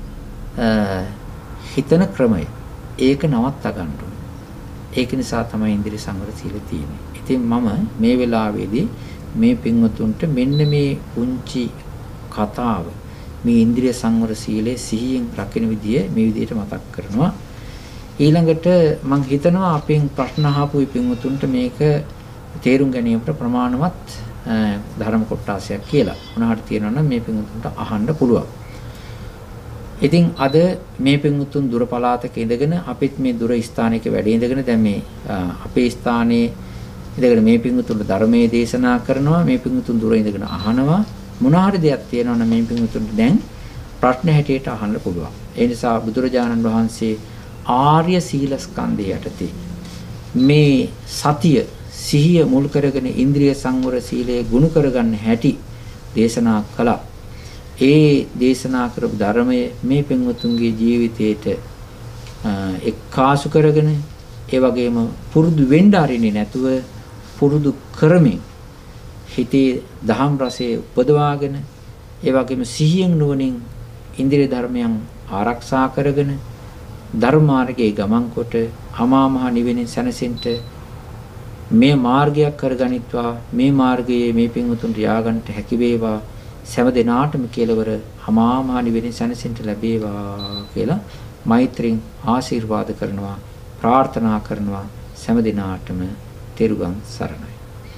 හිතන ක්‍රමය. ඒක නවත්තා ගන්න ඕනේ. ඒක නිසා තමයි ඉන්ද්‍රිය සංවර සීලය තියෙන්නේ. ඉතින් මම මේ වෙලාවේදී මේ පින්වතුන්ට මෙන්න මේ පුංචි කතාව මේ ඉන්ද්‍රිය සංවර සීලයේ සිහියෙන් රකින්න විදිය මේ විදිහට මතක් කරනවා. ඊළඟට මම හිතනවා අපෙන් ප්‍රශ්න අහපු පින්වතුන්ට මේක තේරුම් ගැනීමට ප්‍රමාණවත් ධර්ම කොටසක් කියලා. උනාට තියෙනවා නම් මේ පින්වතුන්ට අහන්න පුළුවන්. ඉතින් අද මේ පින්වතුන් දුර පළාතක ඉඳගෙන අපිත් මේ දුර ස්ථානයක වැඩ ඉඳගෙන දැන් මේ අපේ ස්ථානයේ ඉඳගෙන මේ පින්වතුන්ට ධර්මයේ දේශනා කරනවා. මේ පින්වතුන් දුර ඉඳගෙන අහනවා. මොන හරි දෙයක් තියෙනවා නම් මේ පින්වතුන්ට දැන් ප්‍රශ්න හැටියට අහන්න පුළුවන්. ඒ නිසා බුදුරජාණන් වහන්සේ ආර්ය සීල ස්කන්ධය යටතේ මේ සතිය සිහිය මුල් කරගෙන ඉන්ද්‍රිය සංවර සීලය ගුණ කරගන්න හැටි දේශනා කළා. ඒ දේශනා කරපු ධර්මය මේ පින්වතුන්ගේ ජීවිතේට එක්කාසු කරගෙන ඒ වගේම පුරුදු වෙන්න ආරින්නේ නැතුව පුරුදු කරමින් හිතේ දහම් රසයේ උපදවාගෙන ඒ වගේම සිහියෙන් නුවණින් ඉන්ද්‍රිය ධර්මයන් ආරක්ෂා කරගෙන ධර්ම මාර්ගයේ ගමන් කොට අමා මහ නිවෙනින් සැනසෙන්න මේ මාර්ගයක් කරගනිත්වා මේ මාර්ගයේ මේ පින්වතුන්ට යාගන්ට හැකි වේවා සෑම දිනාටම කෙලවර අමා මහ නිවෙනින් සැනසෙන්න ලැබේවා කියලා මෛත්‍රියෙන් ආශිර්වාද කරනවා ප්‍රාර්ථනා කරනවා සෑම දිනාටම තෙරුවන් සරණයි.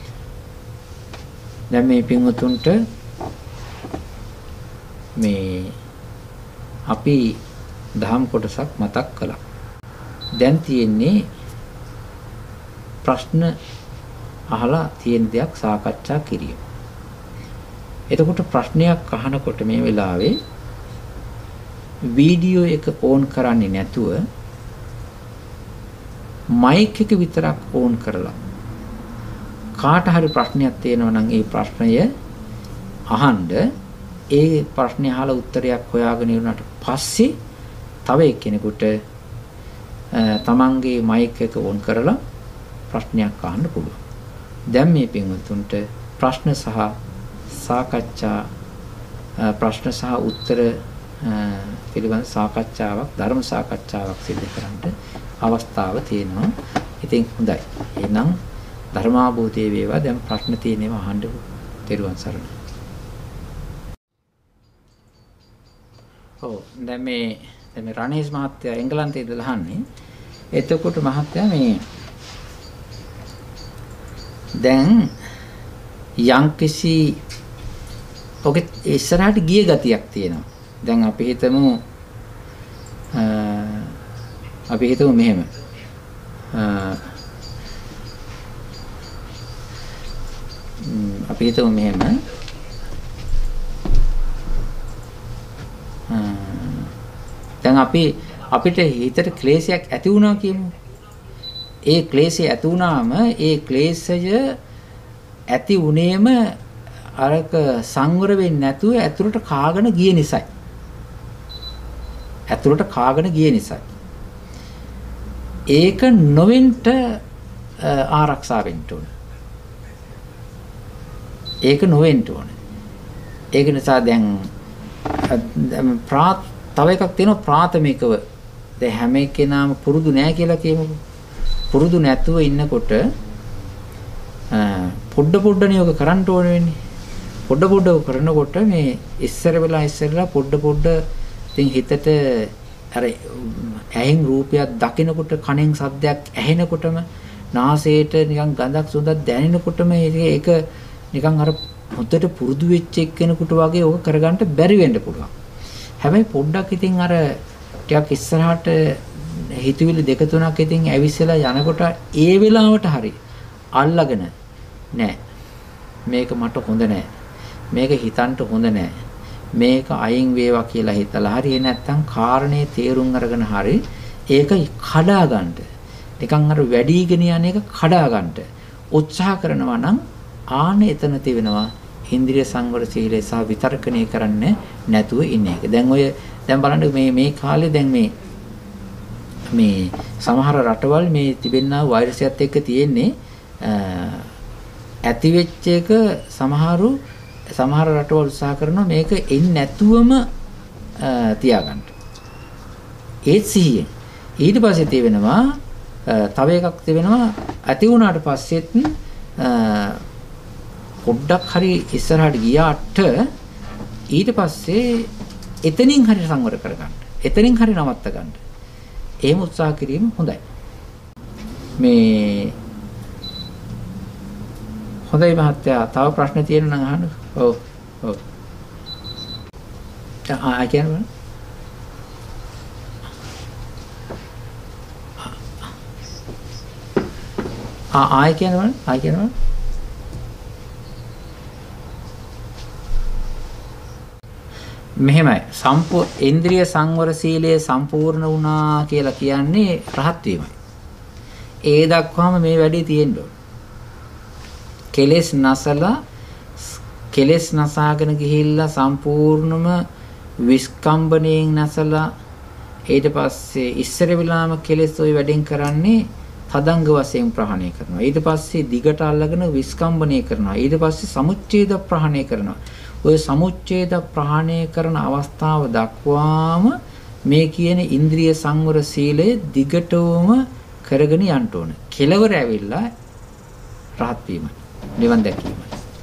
දැන් මේ පින්වතුන්ට මේ අපි දහම් කොටසක් මතක් කළා. දැන් තියෙන්නේ ප්‍රශ්න අහලා තියෙන දෙයක් සාකච්ඡා කිරීම. එතකොට ප්‍රශ්නයක් අහනකොට මේ වෙලාවේ වීඩියෝ එක ඕන් කරන්නේ නැතුව මයික් එක විතරක් ඕන් කරලා කාට හරි ප්‍රශ්නයක් තියෙනවා නම් ඒ ප්‍රශ්නය අහන්න ඒ ප්‍රශ්නේ අහලා උත්තරයක් හොයාගෙන ඉවරනට පස්සේ තව එක්කෙනෙකුට තමන්ගේ මයික් එක ඕන් කරලා ප්‍රශ්නයක් අහන්න පුළුවන්. දැන් මේ පින්වතුන්ට ප්‍රශ්න සහ සාකච්ඡා ප්‍රශ්න සහ උත්තර පිළිබඳ සාකච්ඡාවක් ධර්ම සාකච්ඡාවක් සිදු කරන්න අවස්ථාව තියෙනවා. ඉතින් හොඳයි. එහෙනම් ධර්මාභූතයේ වේවා දැන් ප්‍රශ්න තියෙනවා අහන්න තෙරුවන් සරණයි. ඔව් දැන් මේ දැන් මේ රණේෂ් මහත්තයා එංගලන්තයේ ඉඳලා අහන්නේ. එතකොට මහත්තයා මේ දැන් යම්කිසි ඔකේ ඉස්සරහට ගිය ගතියක් තියෙනවා. දැන් අපි හිතමු අපි හිතමු මෙහෙම අපි හිතමු මෙහෙම දැන් අපි අපිට හිතට ක්ලේශයක් ඇති වුණා කියමු. ඒ ක්ලේශය ඇති වුණාම ඒ ක්ලේශය ඇති වුණේම අරක සංවර වෙන්නේ නැතුව ඇතුළට කාගෙන ගිය නිසායි. ඇතුළට කාගෙන ගිය නිසායි. ඒක නොවෙන්න ආරක්ෂා වෙන්න ඕන. ඒක නොවෙන්න ඕන. ඒක නිසා දැන් ප්‍රාත් තව එකක් තියෙනවා ප්‍රාථමිකව. දැන් හැම කෙනාම පුරුදු නැහැ කියලා කියමුකෝ. පුරුදු නැතුව ඉන්නකොට පොඩ පොඩ නියෝග කරන්න ඕන වෙන්නේ. පොඩ පොඩ කරනකොට මේ ඉස්සර වෙලා ඉස්සරලා පොඩ පොඩ ඉතින් හිතට අර ඇහෙන් රූපයක් දකිනකොට කනෙන් සද්දයක් ඇහෙනකොටම නාසයට නිකන් ගඳක් සුවඳක් දැනෙනකොටම ඒක නිකන් අර හොද්දට පුරුදු වෙච්ච එක්කෙනෙකුට වගේ ඕක කරගන්න බැරි වෙන්න පුළුවන්. හැබැයි පොඩ්ඩක් ඉතින් අර ටිකක් ඉස්සරහට හිතවිලි දෙක තුනක් ඉතින් ඇවිස්සලා යනකොට ඒ වෙලාවට හරි අල්ලගෙන නෑ මේක මට හොඳ නෑ මේක හිතන්න හොඳ නෑ මේක අයින් වේවා කියලා හිතලා හරි නැත්තම් කාරණේ තේරුම් අරගෙන හරි ඒක කඩා ගන්න නිකන් අර වැඩිගෙන යන එක කඩා ගන්න උත්සාහ කරනවා නම් ආන එතන තිබෙනවා ඉන්ද්‍රිය සංවර සීලය සහ විතර්කණය කරන්නේ නැතුව ඉන්න එක. දැන් ඔය දැන් බලන්න මේ මේ කාලේ දැන් මේ මේ සමහර රටවල් මේ තිබෙනා වෛරසයත් එක්ක තියෙන්නේ ඇති වෙච්ච එක සමහරු සමහර රටවල් උත්සාහ කරනවා මේක එන්නේ නැතුවම තියාගන්න. ඒත් සිහියෙන්. ඊට පස්සේ තියෙනවා තව එකක් තිබෙනවා ඇති වුණාට පස්සෙත් පොඩ්ඩක් හරි ඉස්සරහට ගියාට ඊට පස්සේ එතනින් හරි සංවර කරගන්න. එතනින් හරි නවත්ත ගන්න. එහෙම උත්සාහ කිරීම හොඳයි. මේ හොඳයි මහත්තයා තව ප්‍රශ්න තියෙනවා නම් අහන්න. ඔව් ඔව්. ආ කියන්න. ආ ආයි කියන්න. ආයි කියන්න. මෙහෙමයි සම්පූ ඉන්ද්‍රිය සංවර සීලය සම්පූර්ණ වුණා කියලා කියන්නේ රහත් වීමයි. ඒ දක්වාම මේ වැඩේ තියෙන්න ඕන. කෙලෙස් නැසලා කෙලෙස් නැසාගෙන ගිහිල්ලා සම්පූර්ණම විස්කම්බණයෙන් නැසලා ඊට පස්සේ ඉස්සර වෙලාම කෙලෙස් ওই වැඩෙන් කරන්නේ තදංග වශයෙන් ප්‍රහාණය කරනවා. ඊට පස්සේ දිගට අල්ලගෙන විස්කම්බණය කරනවා. ඊට පස්සේ සමුච්ඡේද ප්‍රහාණය කරනවා. ඔය සමුච්ඡේද ප්‍රහාණය කරන අවස්ථාව දක්වාම මේ කියන ඉන්ද්‍රිය සංවර සීලය දිගටම කරගෙන යන්න ඕන. කෙලවර ඇවිල්ලා රහත් වීමයි. නිවන් දැකීමයි.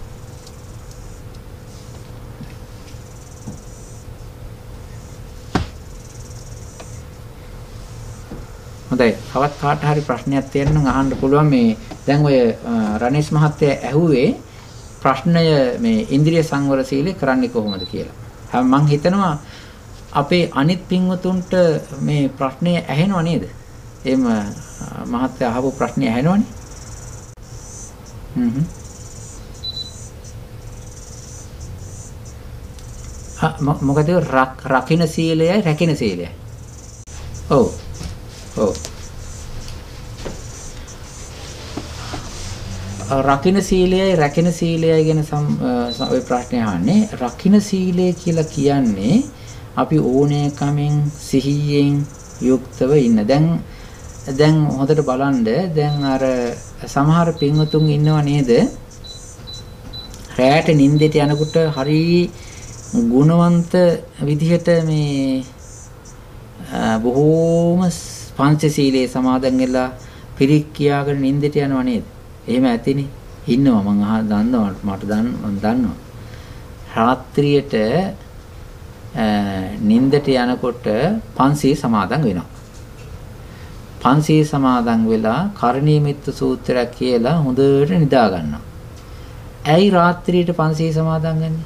හොඳයි. තවත් කාට හරි ප්‍රශ්නයක් තියෙනවා නම් අහන්න පුළුවන්. මේ දැන් ඔය රණේෂ් මහත්තයා ඇහුවේ ප්‍රශ්නය මේ ඉන්ද්‍රිය සංවර සීලය කරන්නේ කොහොමද කියලා. හැම මං හිතනවා අපේ අනිත් පින්වතුන්ට මේ ප්‍රශ්නය ඇහෙනව නේද? එහෙම මහත්තයා අහපු ප්‍රශ්නේ ඇහෙනවනේ. හ්ම් හ්ම්. ආ මොකද රකින්න සීලයයි රැකින සීලයයි. ඔව්. ඔව්. රකින්න සීලයයි රැකින සීලයයි ගැන ඔය ප්‍රශ්නේ අහන්නේ. රකින්න සීලය කියලා කියන්නේ අපි ඕනෑකමින් සිහියෙන් යුක්තව ඉන්න. දැන් දැන් හොඳට බලන්න දැන් අර සමහර පින්වතුන් ඉන්නව නේද? රැයට නිින්දට යනකොට හරි ගුණවන්ත විදිහට මේ බොහෝම පංචශීලයේ සමාදන් වෙලා පිරික් කියාගෙන නිින්දට යනව නේද? එහෙම ඇතිනේ. ඉන්නවා මං අහ දන්නවා මට දන්න මං දන්නවා. රාත්‍රියට නිින්දට යනකොට පන්සිය සමාදන් වෙනවා. පන්සිය සමාදන් වෙලා කරණීය මෙත්ත සූත්‍රයක් කියලා හොඳට නිදා ගන්නවා. ඇයි රාත්‍රියට පන්සිය සමාදන් ගන්නේ?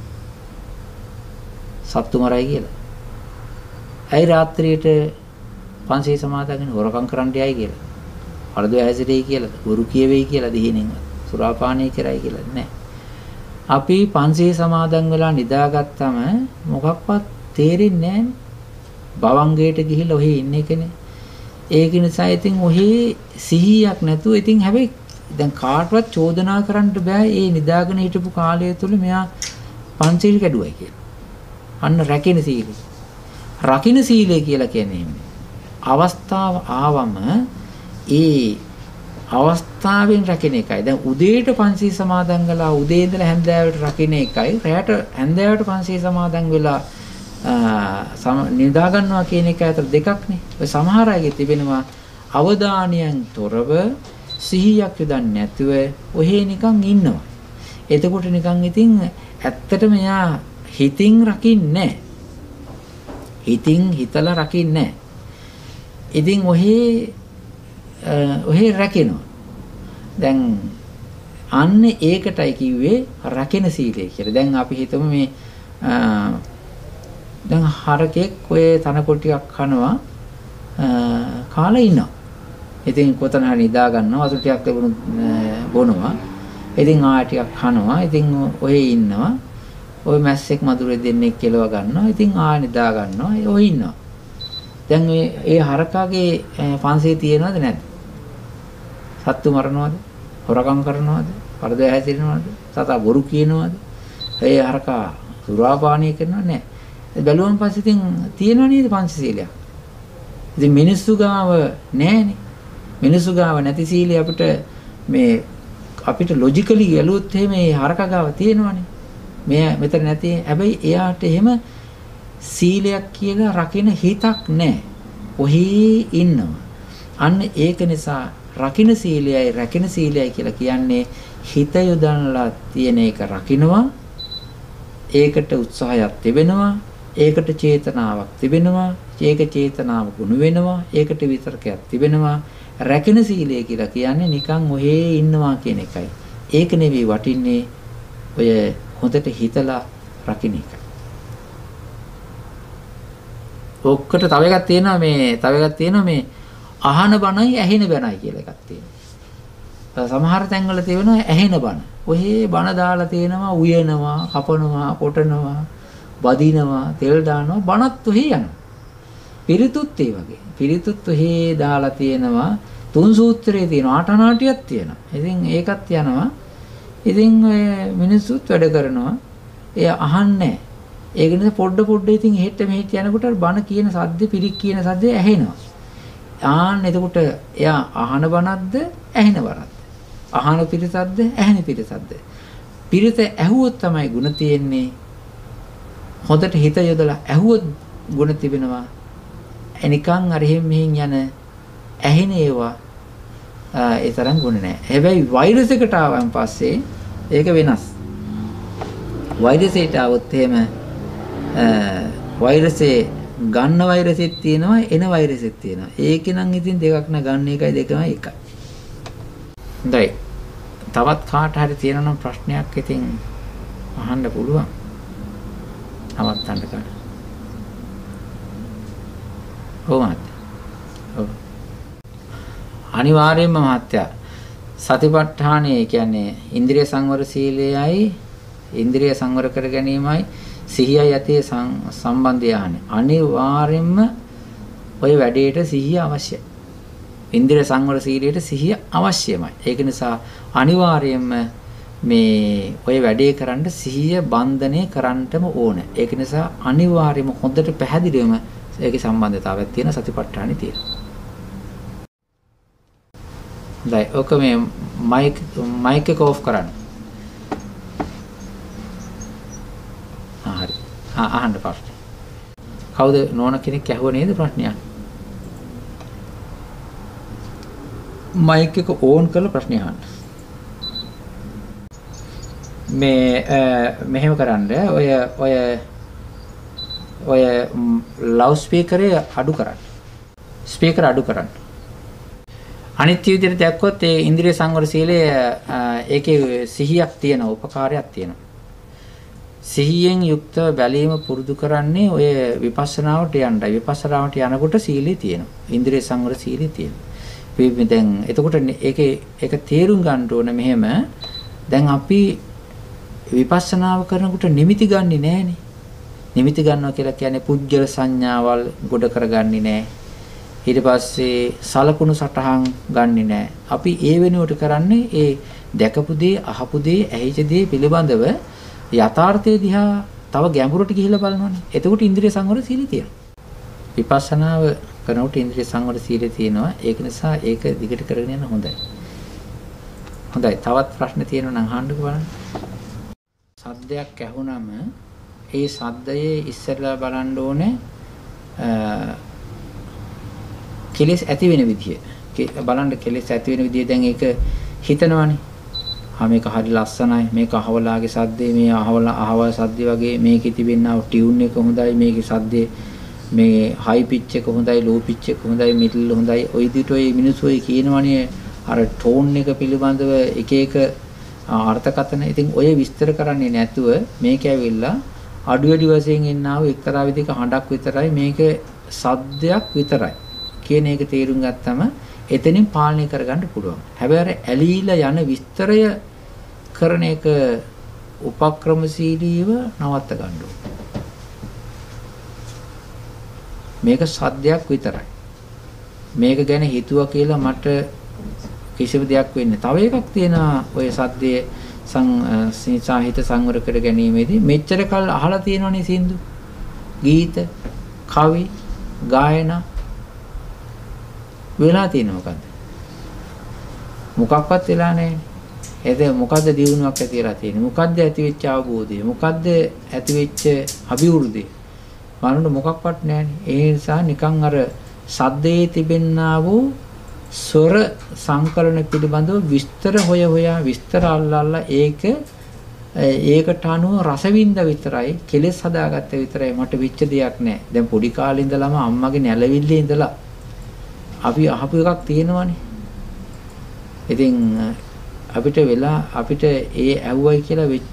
සත්තු මරයි කියලා. ඇයි රාත්‍රියට පන්සිය සමාදන් ගන්නේ? හොරකම් කරන්න යයි කියලා. අර්ධ ඇසිරෙයි කියලා, ගුරු කියවෙයි කියලා දිහිනෙන් සුරාපානය කරයි කියලා නෑ. අපි පන්සිය සමාදන් වෙලා නිදාගත්තම මොකක්වත් තේරෙන්නේ නෑනේ. භවංගයට ගිහිල්ලා ඔහේ ඉන්න එකනේ. ඒක නිසා ඉතින් ඔහේ සිහියක් නැතුව ඉතින් හැබැයි දැන් කාටවත් චෝදනා කරන්න බෑ මේ නිදාගෙන හිටපු කාලය තුල මෙයා පන්සිල් කැඩුවයි කියලා. අන්න රැකින සීලය. රකින්න සීලය කියලා කියන්නේ අවස්ථාව ආවම ඒ අවස්ථාවෙන් රකින්න එකයි. දැන් උදේට පන්සිල් සමාදන් වෙලා උදේ ඉඳලා හැන්දෑවට රකින්න එකයි. රැයට හැන්දෑවට පන්සිල් සමාදන් වෙලා නිදා ගන්නවා කියන එක අතර දෙකක්නේ. ඔය සමහර අයගේ තිබෙනවා අවධානයෙන් තොරව සිහියක් යොදන්නේ නැතුව ඔහේ නිකන් ඉන්නවා. එතකොට නිකන් ඉතින් ඇත්තටම එයා හිතින් රකින්නේ හිතින් හිතලා රකින්නේ නැහැ. ඉතින් ඔහේ ඔහේ රැකෙනවා. දැන් අන්න ඒකටයි කිව්වේ රැකෙන සීලය කියලා. දැන් අපි හිතමු මේ දැන් හරකෙක් ඔය තනකොළ ටිකක් කනවා කාලා ඉන්නවා. ඉතින් කොතන හරි නිදා ගන්නවා වතුර ටිකක් ලැබුණොත් බොනවා. ඉතින් ආය ටිකක් කනවා. ඉතින් ඔහේ ඉන්නවා. ওই මැස්සෙක් මදුරේ දෙන්නෙක් කෙලව ගන්නවා. ඉතින් ආය නිදා ගන්නවා. ඔය ඉන්නවා. දැන් මේ ඒ හරකාගේ පන්සිය තියෙනවද නැද්ද? සත්තු මරනවද? හොරකම් කරනවද? වරද හැසිරෙනවද? සතා බොරු කියනවද? ඒ හරකා සුරාපානය කරනවද? නැහැ. බැලුවන් පස්සේ ඉතින් තියෙනව නේද පංචශීලයක්? ඉතින් මිනිස්සු ගාව නැහැනේ. මිනිස්සු ගාව නැති සීලය අපිට මේ අපිට ලොජිකලි ගැලුවොත් එහෙම මේ හරකා ගාව තියෙනවනේ. මේ මෙතන නැති. හැබැයි එයාට එහෙම සීලයක් කියලා රකින්න හිතක් නැහැ. ඔහි ඉන්නවා. අන්න ඒක නිසා රකින්න සීලයයි රැකින සීලයයි කියලා කියන්නේ හිත යොදන්නලා තියෙන එක රකින්නවා. ඒකට උත්සාහයක් තිබෙනවා. ඒකට චේතනාවක් තිබෙනවා. ඒක චේතනාව ගුණ වෙනවා. ඒකට විතරකයක් තිබෙනවා. රැකින සීලය කියලා කියන්නේ නිකන් ඔහේ ඉන්නවා කියන එකයි. ඒක නෙවෙයි වටින්නේ ඔය හොඳට හිතලා රකින්න එක. ඔක්කොට තව එකක් තියෙනවා මේ තව එකක් තියෙනවා මේ අහන බණයි ඇහෙන බණයි කියලා එකක් තියෙනවා. සමහර තැන්වල තියෙනවා ඇහෙන බණ. ඔහේ බණ දාලා තියෙනවා උයනවා, කපනවා, කොටනවා, බදිනවා, තෙල් දානවා, බණත් ඔහේ යනවා. පිරිතුත් ඒ වගේ. පිරිතුත් ඔහේ දාලා තියෙනවා තුන් සූත්‍රයේ තියෙනවා ආටනාටියක් තියෙනවා. ඉතින් ඒකත් යනවා. ඉතින් ඔය මිනිස්සුත් වැඩ කරනවා. එය අහන්නේ ඒක නිසා පොඩ පොඩ ඉතින් එහෙට මෙහෙට යනකොට බණ කියන සද්ද පිරික් කියන සද්ද ඇහෙනවා. ආන්න එතකොට එයා අහන බණක්ද ඇහෙන බණක්ද? අහන පිරිසක්ද ඇහෙන පිරිසක්ද? පිරිස ඇහුවොත් තමයි ಗುಣ තියෙන්නේ. හොඳට හිත යොදලා ඇහුවොත් ಗುಣ තිබෙනවා. එනිකන් අර එහෙම මෙහෙන් යන ඇහෙන ඒවා ඒ තරම් ගුණ නැහැ. හැබැයි වෛරස් එකට ආවන් පස්සේ ඒක වෙනස්. වෛරසයට આવොත් එහෙම වෛරසේ ගන්න වෛරසෙත් තියෙනවා එන වෛරසෙත් තියෙනවා. ඒකේ නම් ඉතින් දෙකක් න ගන්න එකයි දෙකම එකයි. හොඳයි. තවත් කාට හරි තියෙනවා නම් ප්‍රශ්නයක් ඉතින් අහන්න පුළුවන්. නවත්තන්න ගන්න. ඔව් මහත්තයා. ඔව්. අනිවාර්යයෙන්ම මහත්තයා සතිපට්ඨානය කියන්නේ ඉන්ද්‍රිය සංවර සීලයයි ඉන්ද්‍රිය සංවර කර ගැනීමයි සිහියයි යතේ සම්බන්ධය ආනේ. අනිවාර්යයෙන්ම ඔය වැඩේට සිහිය අවශ්‍යයි. ඉන්ද්‍රිය සංවර සීලයට සිහිය අවශ්‍යමයි. ඒක නිසා අනිවාර්යයෙන්ම මේ ඔය වැඩේ කරන්න සිහිය බන්ධනය කරන්නටම ඕන. ඒක නිසා අනිවාර්යයෙන්ම හොඳට පැහැදිලිවම ඒකේ සම්බන්ධතාවයක් තියෙන සතිපට්ඨානෙ තියෙනවා. දැන් ඔක මේ මයික් මයික් එක ඔෆ් කරන්න. ආ හරි. ආ අහන්න ප්‍රශ්නේ. කවුද නෝන කෙනෙක් ඇහුව නේද ප්‍රශ්නයක්? මයික් එක ඕන් කරලා ප්‍රශ්නේ අහන්න. මේ මෙහෙම කරන්න ඔය ඔය ඔය ලවුඩ් ස්පීකරේ අඩු කරන්න. ස්පීකර අඩු කරන්න. අනිත් විදිහට දැක්කොත් ඒ ඉන්ද්‍රිය සංවර සීලයේ ඒකේ සිහියක් තියෙන උපකාරයක් තියෙනවා. සිහියෙන් යුක්තව බැලීම පුරුදු කරන්නේ ඔය විපස්සනාවට යන්නයි. විපස්සනාවට යනකොට සීලය තියෙනවා. ඉන්ද්‍රිය සංවර සීලය තියෙනවා. අපි දැන් එතකොට ඒකේ ඒක තේරුම් ගන්න ඕන මෙහෙම දැන් අපි විපස්සනාව කරනකොට නිමිති ගන්නෙ නෑනේ. නිමිති ගන්නවා කියලා කියන්නේ පුජ්‍යල සංඥාවල් ගොඩ කරගන්නේ නෑ. ඊට පස්සේ සලකුණු සටහන් ගන්නෙ නෑ. අපි ඒ වෙනුවට කරන්නේ ඒ දැකපු දේ, අහපු දේ, ඇහිච්ච දේ පිළිබඳව යථාර්ථය දිහා තව ගැඹුරට ගිහිල්ලා බලනවානේ. එතකොට ඉන්ද්‍රිය සංවර සීලය තියෙනවා. විපස්සනාව කරනකොට ඉන්ද්‍රිය සංවර සීලය තියෙනවා. ඒක නිසා ඒක දිගට කරගෙන යන්න හොඳයි. හොඳයි. තවත් ප්‍රශ්න තියෙනවා නම් අහන්නකෝ බලන්න. සද්දයක් ඇහුනම ඒ සද්දයේ ඉස්සෙල්ලා බලන්න ඕනේ කෙලෙස් ඇති වෙන විදිය. බලන්න කෙලෙස් ඇති වෙන විදිය දැන් ඒක හිතනවානේ. ආ මේක හරි ලස්සනයි. මේක අහවලාගේ සද්දේ මේ අහවලා අහවල් සද්දේ වගේ මේකේ තිබෙනා ටියුන් එක හොඳයි. මේකේ සද්දේ මේ හයි පිච් එක හොඳයි ලෝ පිච් එක හොඳයි මිඩල් හොඳයි ඔය විදිහට ඔය මිනිස්සු ඔය කියනවනේ අර ටෝන් එක පිළිබඳව එක එක අර්ථකථන. ඉතින් ඔය විස්තර කරන්නේ නැතුව මේක ඇවිල්ලා අඩු වැඩි වශයෙන් එන්නා වූ එක්තරා විදිහක හඬක් විතරයි මේක සද්දයක් විතරයි කියන එක තේරුම් ගත්තම එතනින් පාලනය කරගන්න පුළුවන්. හැබැයි ඇලීලා යන විස්තරය කරන එක උපක්‍රමශීලීව නවත්ත ගන්න ඕනේ. මේක සද්දයක් විතරයි. මේක ගැන හිතුවා කියලා මට කිසිම දෙයක් වෙන්නේ. තව එකක් තියෙනවා ඔය සද්දයේ සංසාහිත සංවර කර ගැනීමේදී මෙච්චර කල් අහලා තියෙනවනේ සින්දු, ගීත, කවි, ගායනා වෙලා තියෙන මොකද්ද? මොකක්වත් වෙලා නැහැ. එද මොකද්ද දියුණුවක් ඇති වෙලා තියෙන්නේ? මොකද්ද ඇතිවෙච්ච අවබෝධය? මොකද්ද ඇතිවෙච්ච අභිවෘද්ධිය? බලන්න මොකක්වත් නැහැනේ. ඒ නිසා නිකන් අර සද්දේ තිබෙන්නා වූ ස්වර සංකලන පිළිබඳව විස්තර හොය හොයා විස්තර අල්ලල්ලා ඒක ඒකට අනුව රසවින්ද විතරයි කෙලස් හදාගත්ත විතරයි මට වෙච්ච දෙයක් නැහැ. දැන් පොඩි කාලේ ඉඳලම අම්මගේ නැලවිල්ලේ ඉඳලා අපි අහපු එකක් තියෙනවනේ. ඉතින් අපිට වෙලා අපිට ඒ ඇව්වයි කියලා වෙච්ච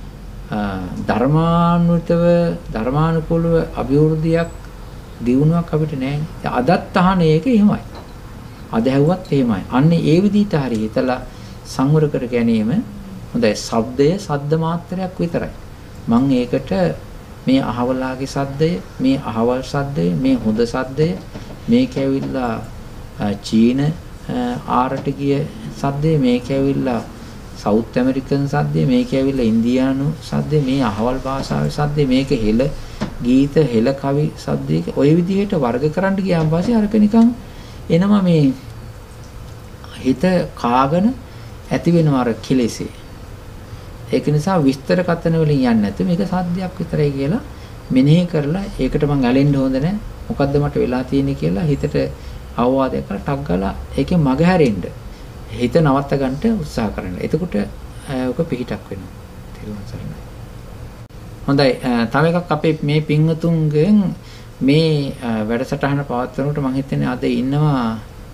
ධර්මානුතව ධර්මානුකූලව අභිවෘද්ධියක් දියුණුවක් අපිට නැහැ. අදත් අහන එක එහෙමයි. අද හැව්වත් එහෙමයි. අන්න ඒ විදිහට හරි හිතලා සංවර කර ගැනීම හොඳයි. ශබ්දය ශබ්ද මාත්‍රයක් විතරයි. මම ඒකට මේ අහවලාගේ ශබ්දය, මේ අහවල් ශබ්දය, මේ හොඳ ශබ්දය, මේක ඇවිල්ලා චීන ආරට ගිය ශබ්දය, මේක ඇවිල්ලා සවුත් ඇමරිකන් ශබ්දය, මේක ඇවිල්ලා ඉන්දියානු ශබ්දය, මේ අහවල් භාෂාවේ ශබ්දය, මේක හෙළ ගීත, හෙළ කවි ශබ්දය. ওই විදිහට වර්ග කරන්න ගියාන් පස්සේ අරක නිකන් එනවා මේ හිත කාගෙන ඇති වෙනවා අර කෙලෙසේ. ඒක නිසා විස්තර කතන වලින් යන්නේ නැතු මේක සාධ්‍යයක් විතරයි කියලා මෙනෙහි කරලා ඒකට මං ඇලෙන්න හොඳ නැහැ. මොකද්ද මට වෙලා තියෙන්නේ කියලා හිතට අවවාදයක් කරලා ටක් ගාලා ඒකෙන් මග හැරෙන්න හිත නවත්ත ගන්න උත්සාහ කරන්න. එතකොට ඔක පිහිටක් වෙනවා. තේරුම් ගන්න. හොඳයි. තව එකක් අපේ මේ පින්වතුන්ගෙන් මේ වැඩසටහන පවත්වනකොට මම හිතන්නේ අද ඉන්නවා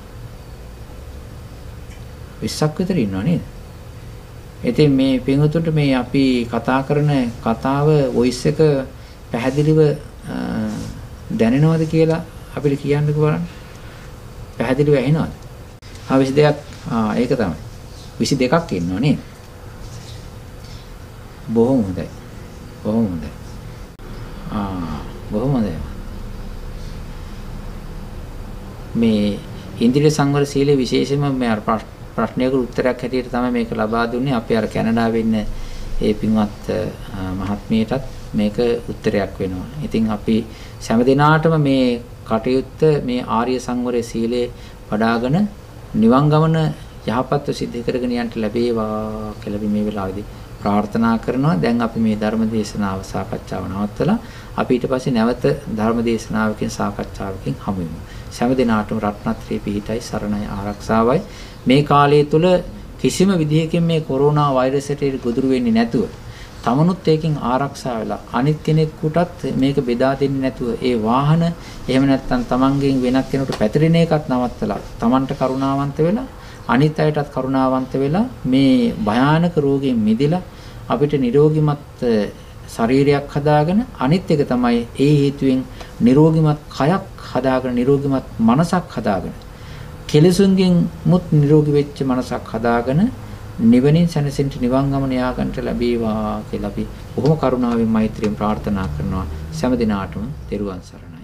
විස්සක් විතර ඉන්නවා නේද? ඉතින් මේ පින්වතුන්ට මේ අපි කතා කරන කතාව වොයිස් එක පැහැදිලිව දැනෙනවද කියලා අපිට කියන්නකෝ බලන්න. පැහැදිලිව ඇහෙනවද? ආ විසි දෙකක් ආ ඒක තමයි. විසි දෙකක් ඉන්නවා නේද? බොහොම හොඳයි. බොහොම හොඳයි. ආ බොහොම හොඳයි. මේ ඉන්ද්‍රිය සංවර සීලයේ විශේෂයෙන්ම මේ අර ප්‍රශ්නයකට උත්තරයක් හැටියට තමයි මේක ලබා දුන්නේ. අපි අර කැනඩාවේ ඉන්න ඒ පින්වත් මහත්මියටත් මේක උත්තරයක් වෙනවා. ඉතින් අපි හැම දිනාටම මේ කටයුත්ත මේ ආර්ය සංවරයේ සීලේ වඩ아가න නිවන් ගමන යහපත්ව සිද්ධ කරගෙන යන්න ලැබේවා කියලා මේ වෙලාවේදී ප්‍රාර්ථනා කරනවා. දැන් අපි මේ ධර්ම දේශනාව සාකච්ඡාව නවත්තලා අපි ඊට පස්සේ නැවත ධර්ම දේශනාවකින් සාකච්ඡාවකින් හමු වෙමු. හැම දිනාටම රත්නත්‍රී පිහිටයි සරණයි ආරක්ෂාවයි. මේ කාලය තුල කිසිම විදිහකින් මේ කොරෝනා වෛරසයට ගොදුරු වෙන්නේ නැතුව තමනුත් ඒකෙන් ආරක්ෂා වෙලා අනිත් කෙනෙකුටත් මේක බෙදා දෙන්නේ නැතුව ඒ වාහන එහෙම නැත්නම් තමන්ගෙන් වෙනත් කෙනෙකුට පැතිරෙන එකත් නවත්තලා තමන්ට කරුණාවන්ත වෙලා අනිත් අයටත් කරුණාවන්ත වෙලා මේ භයානක රෝගයෙන් මිදලා අපිට නිරෝගිමත් ශරීරයක් හදාගෙන අනිත් එක තමයි ඒ හේතුවෙන් නිරෝගිමත් කයක් හදාගෙන නිරෝගිමත් මනසක් හදාගෙන කෙලෙසුන්ගෙන් මුත් නිරෝගී වෙච්ච මනසක් හදාගෙන නිවනින් සැනසෙන්න නිවන් ගමන යා ගන්නට ලැබේවා කියලා අපි බොහොම කරුණාවෙන් මෛත්‍රියෙන් ප්‍රාර්ථනා කරනවා. සෑම දිනාටම තෙරුවන් සරණයි.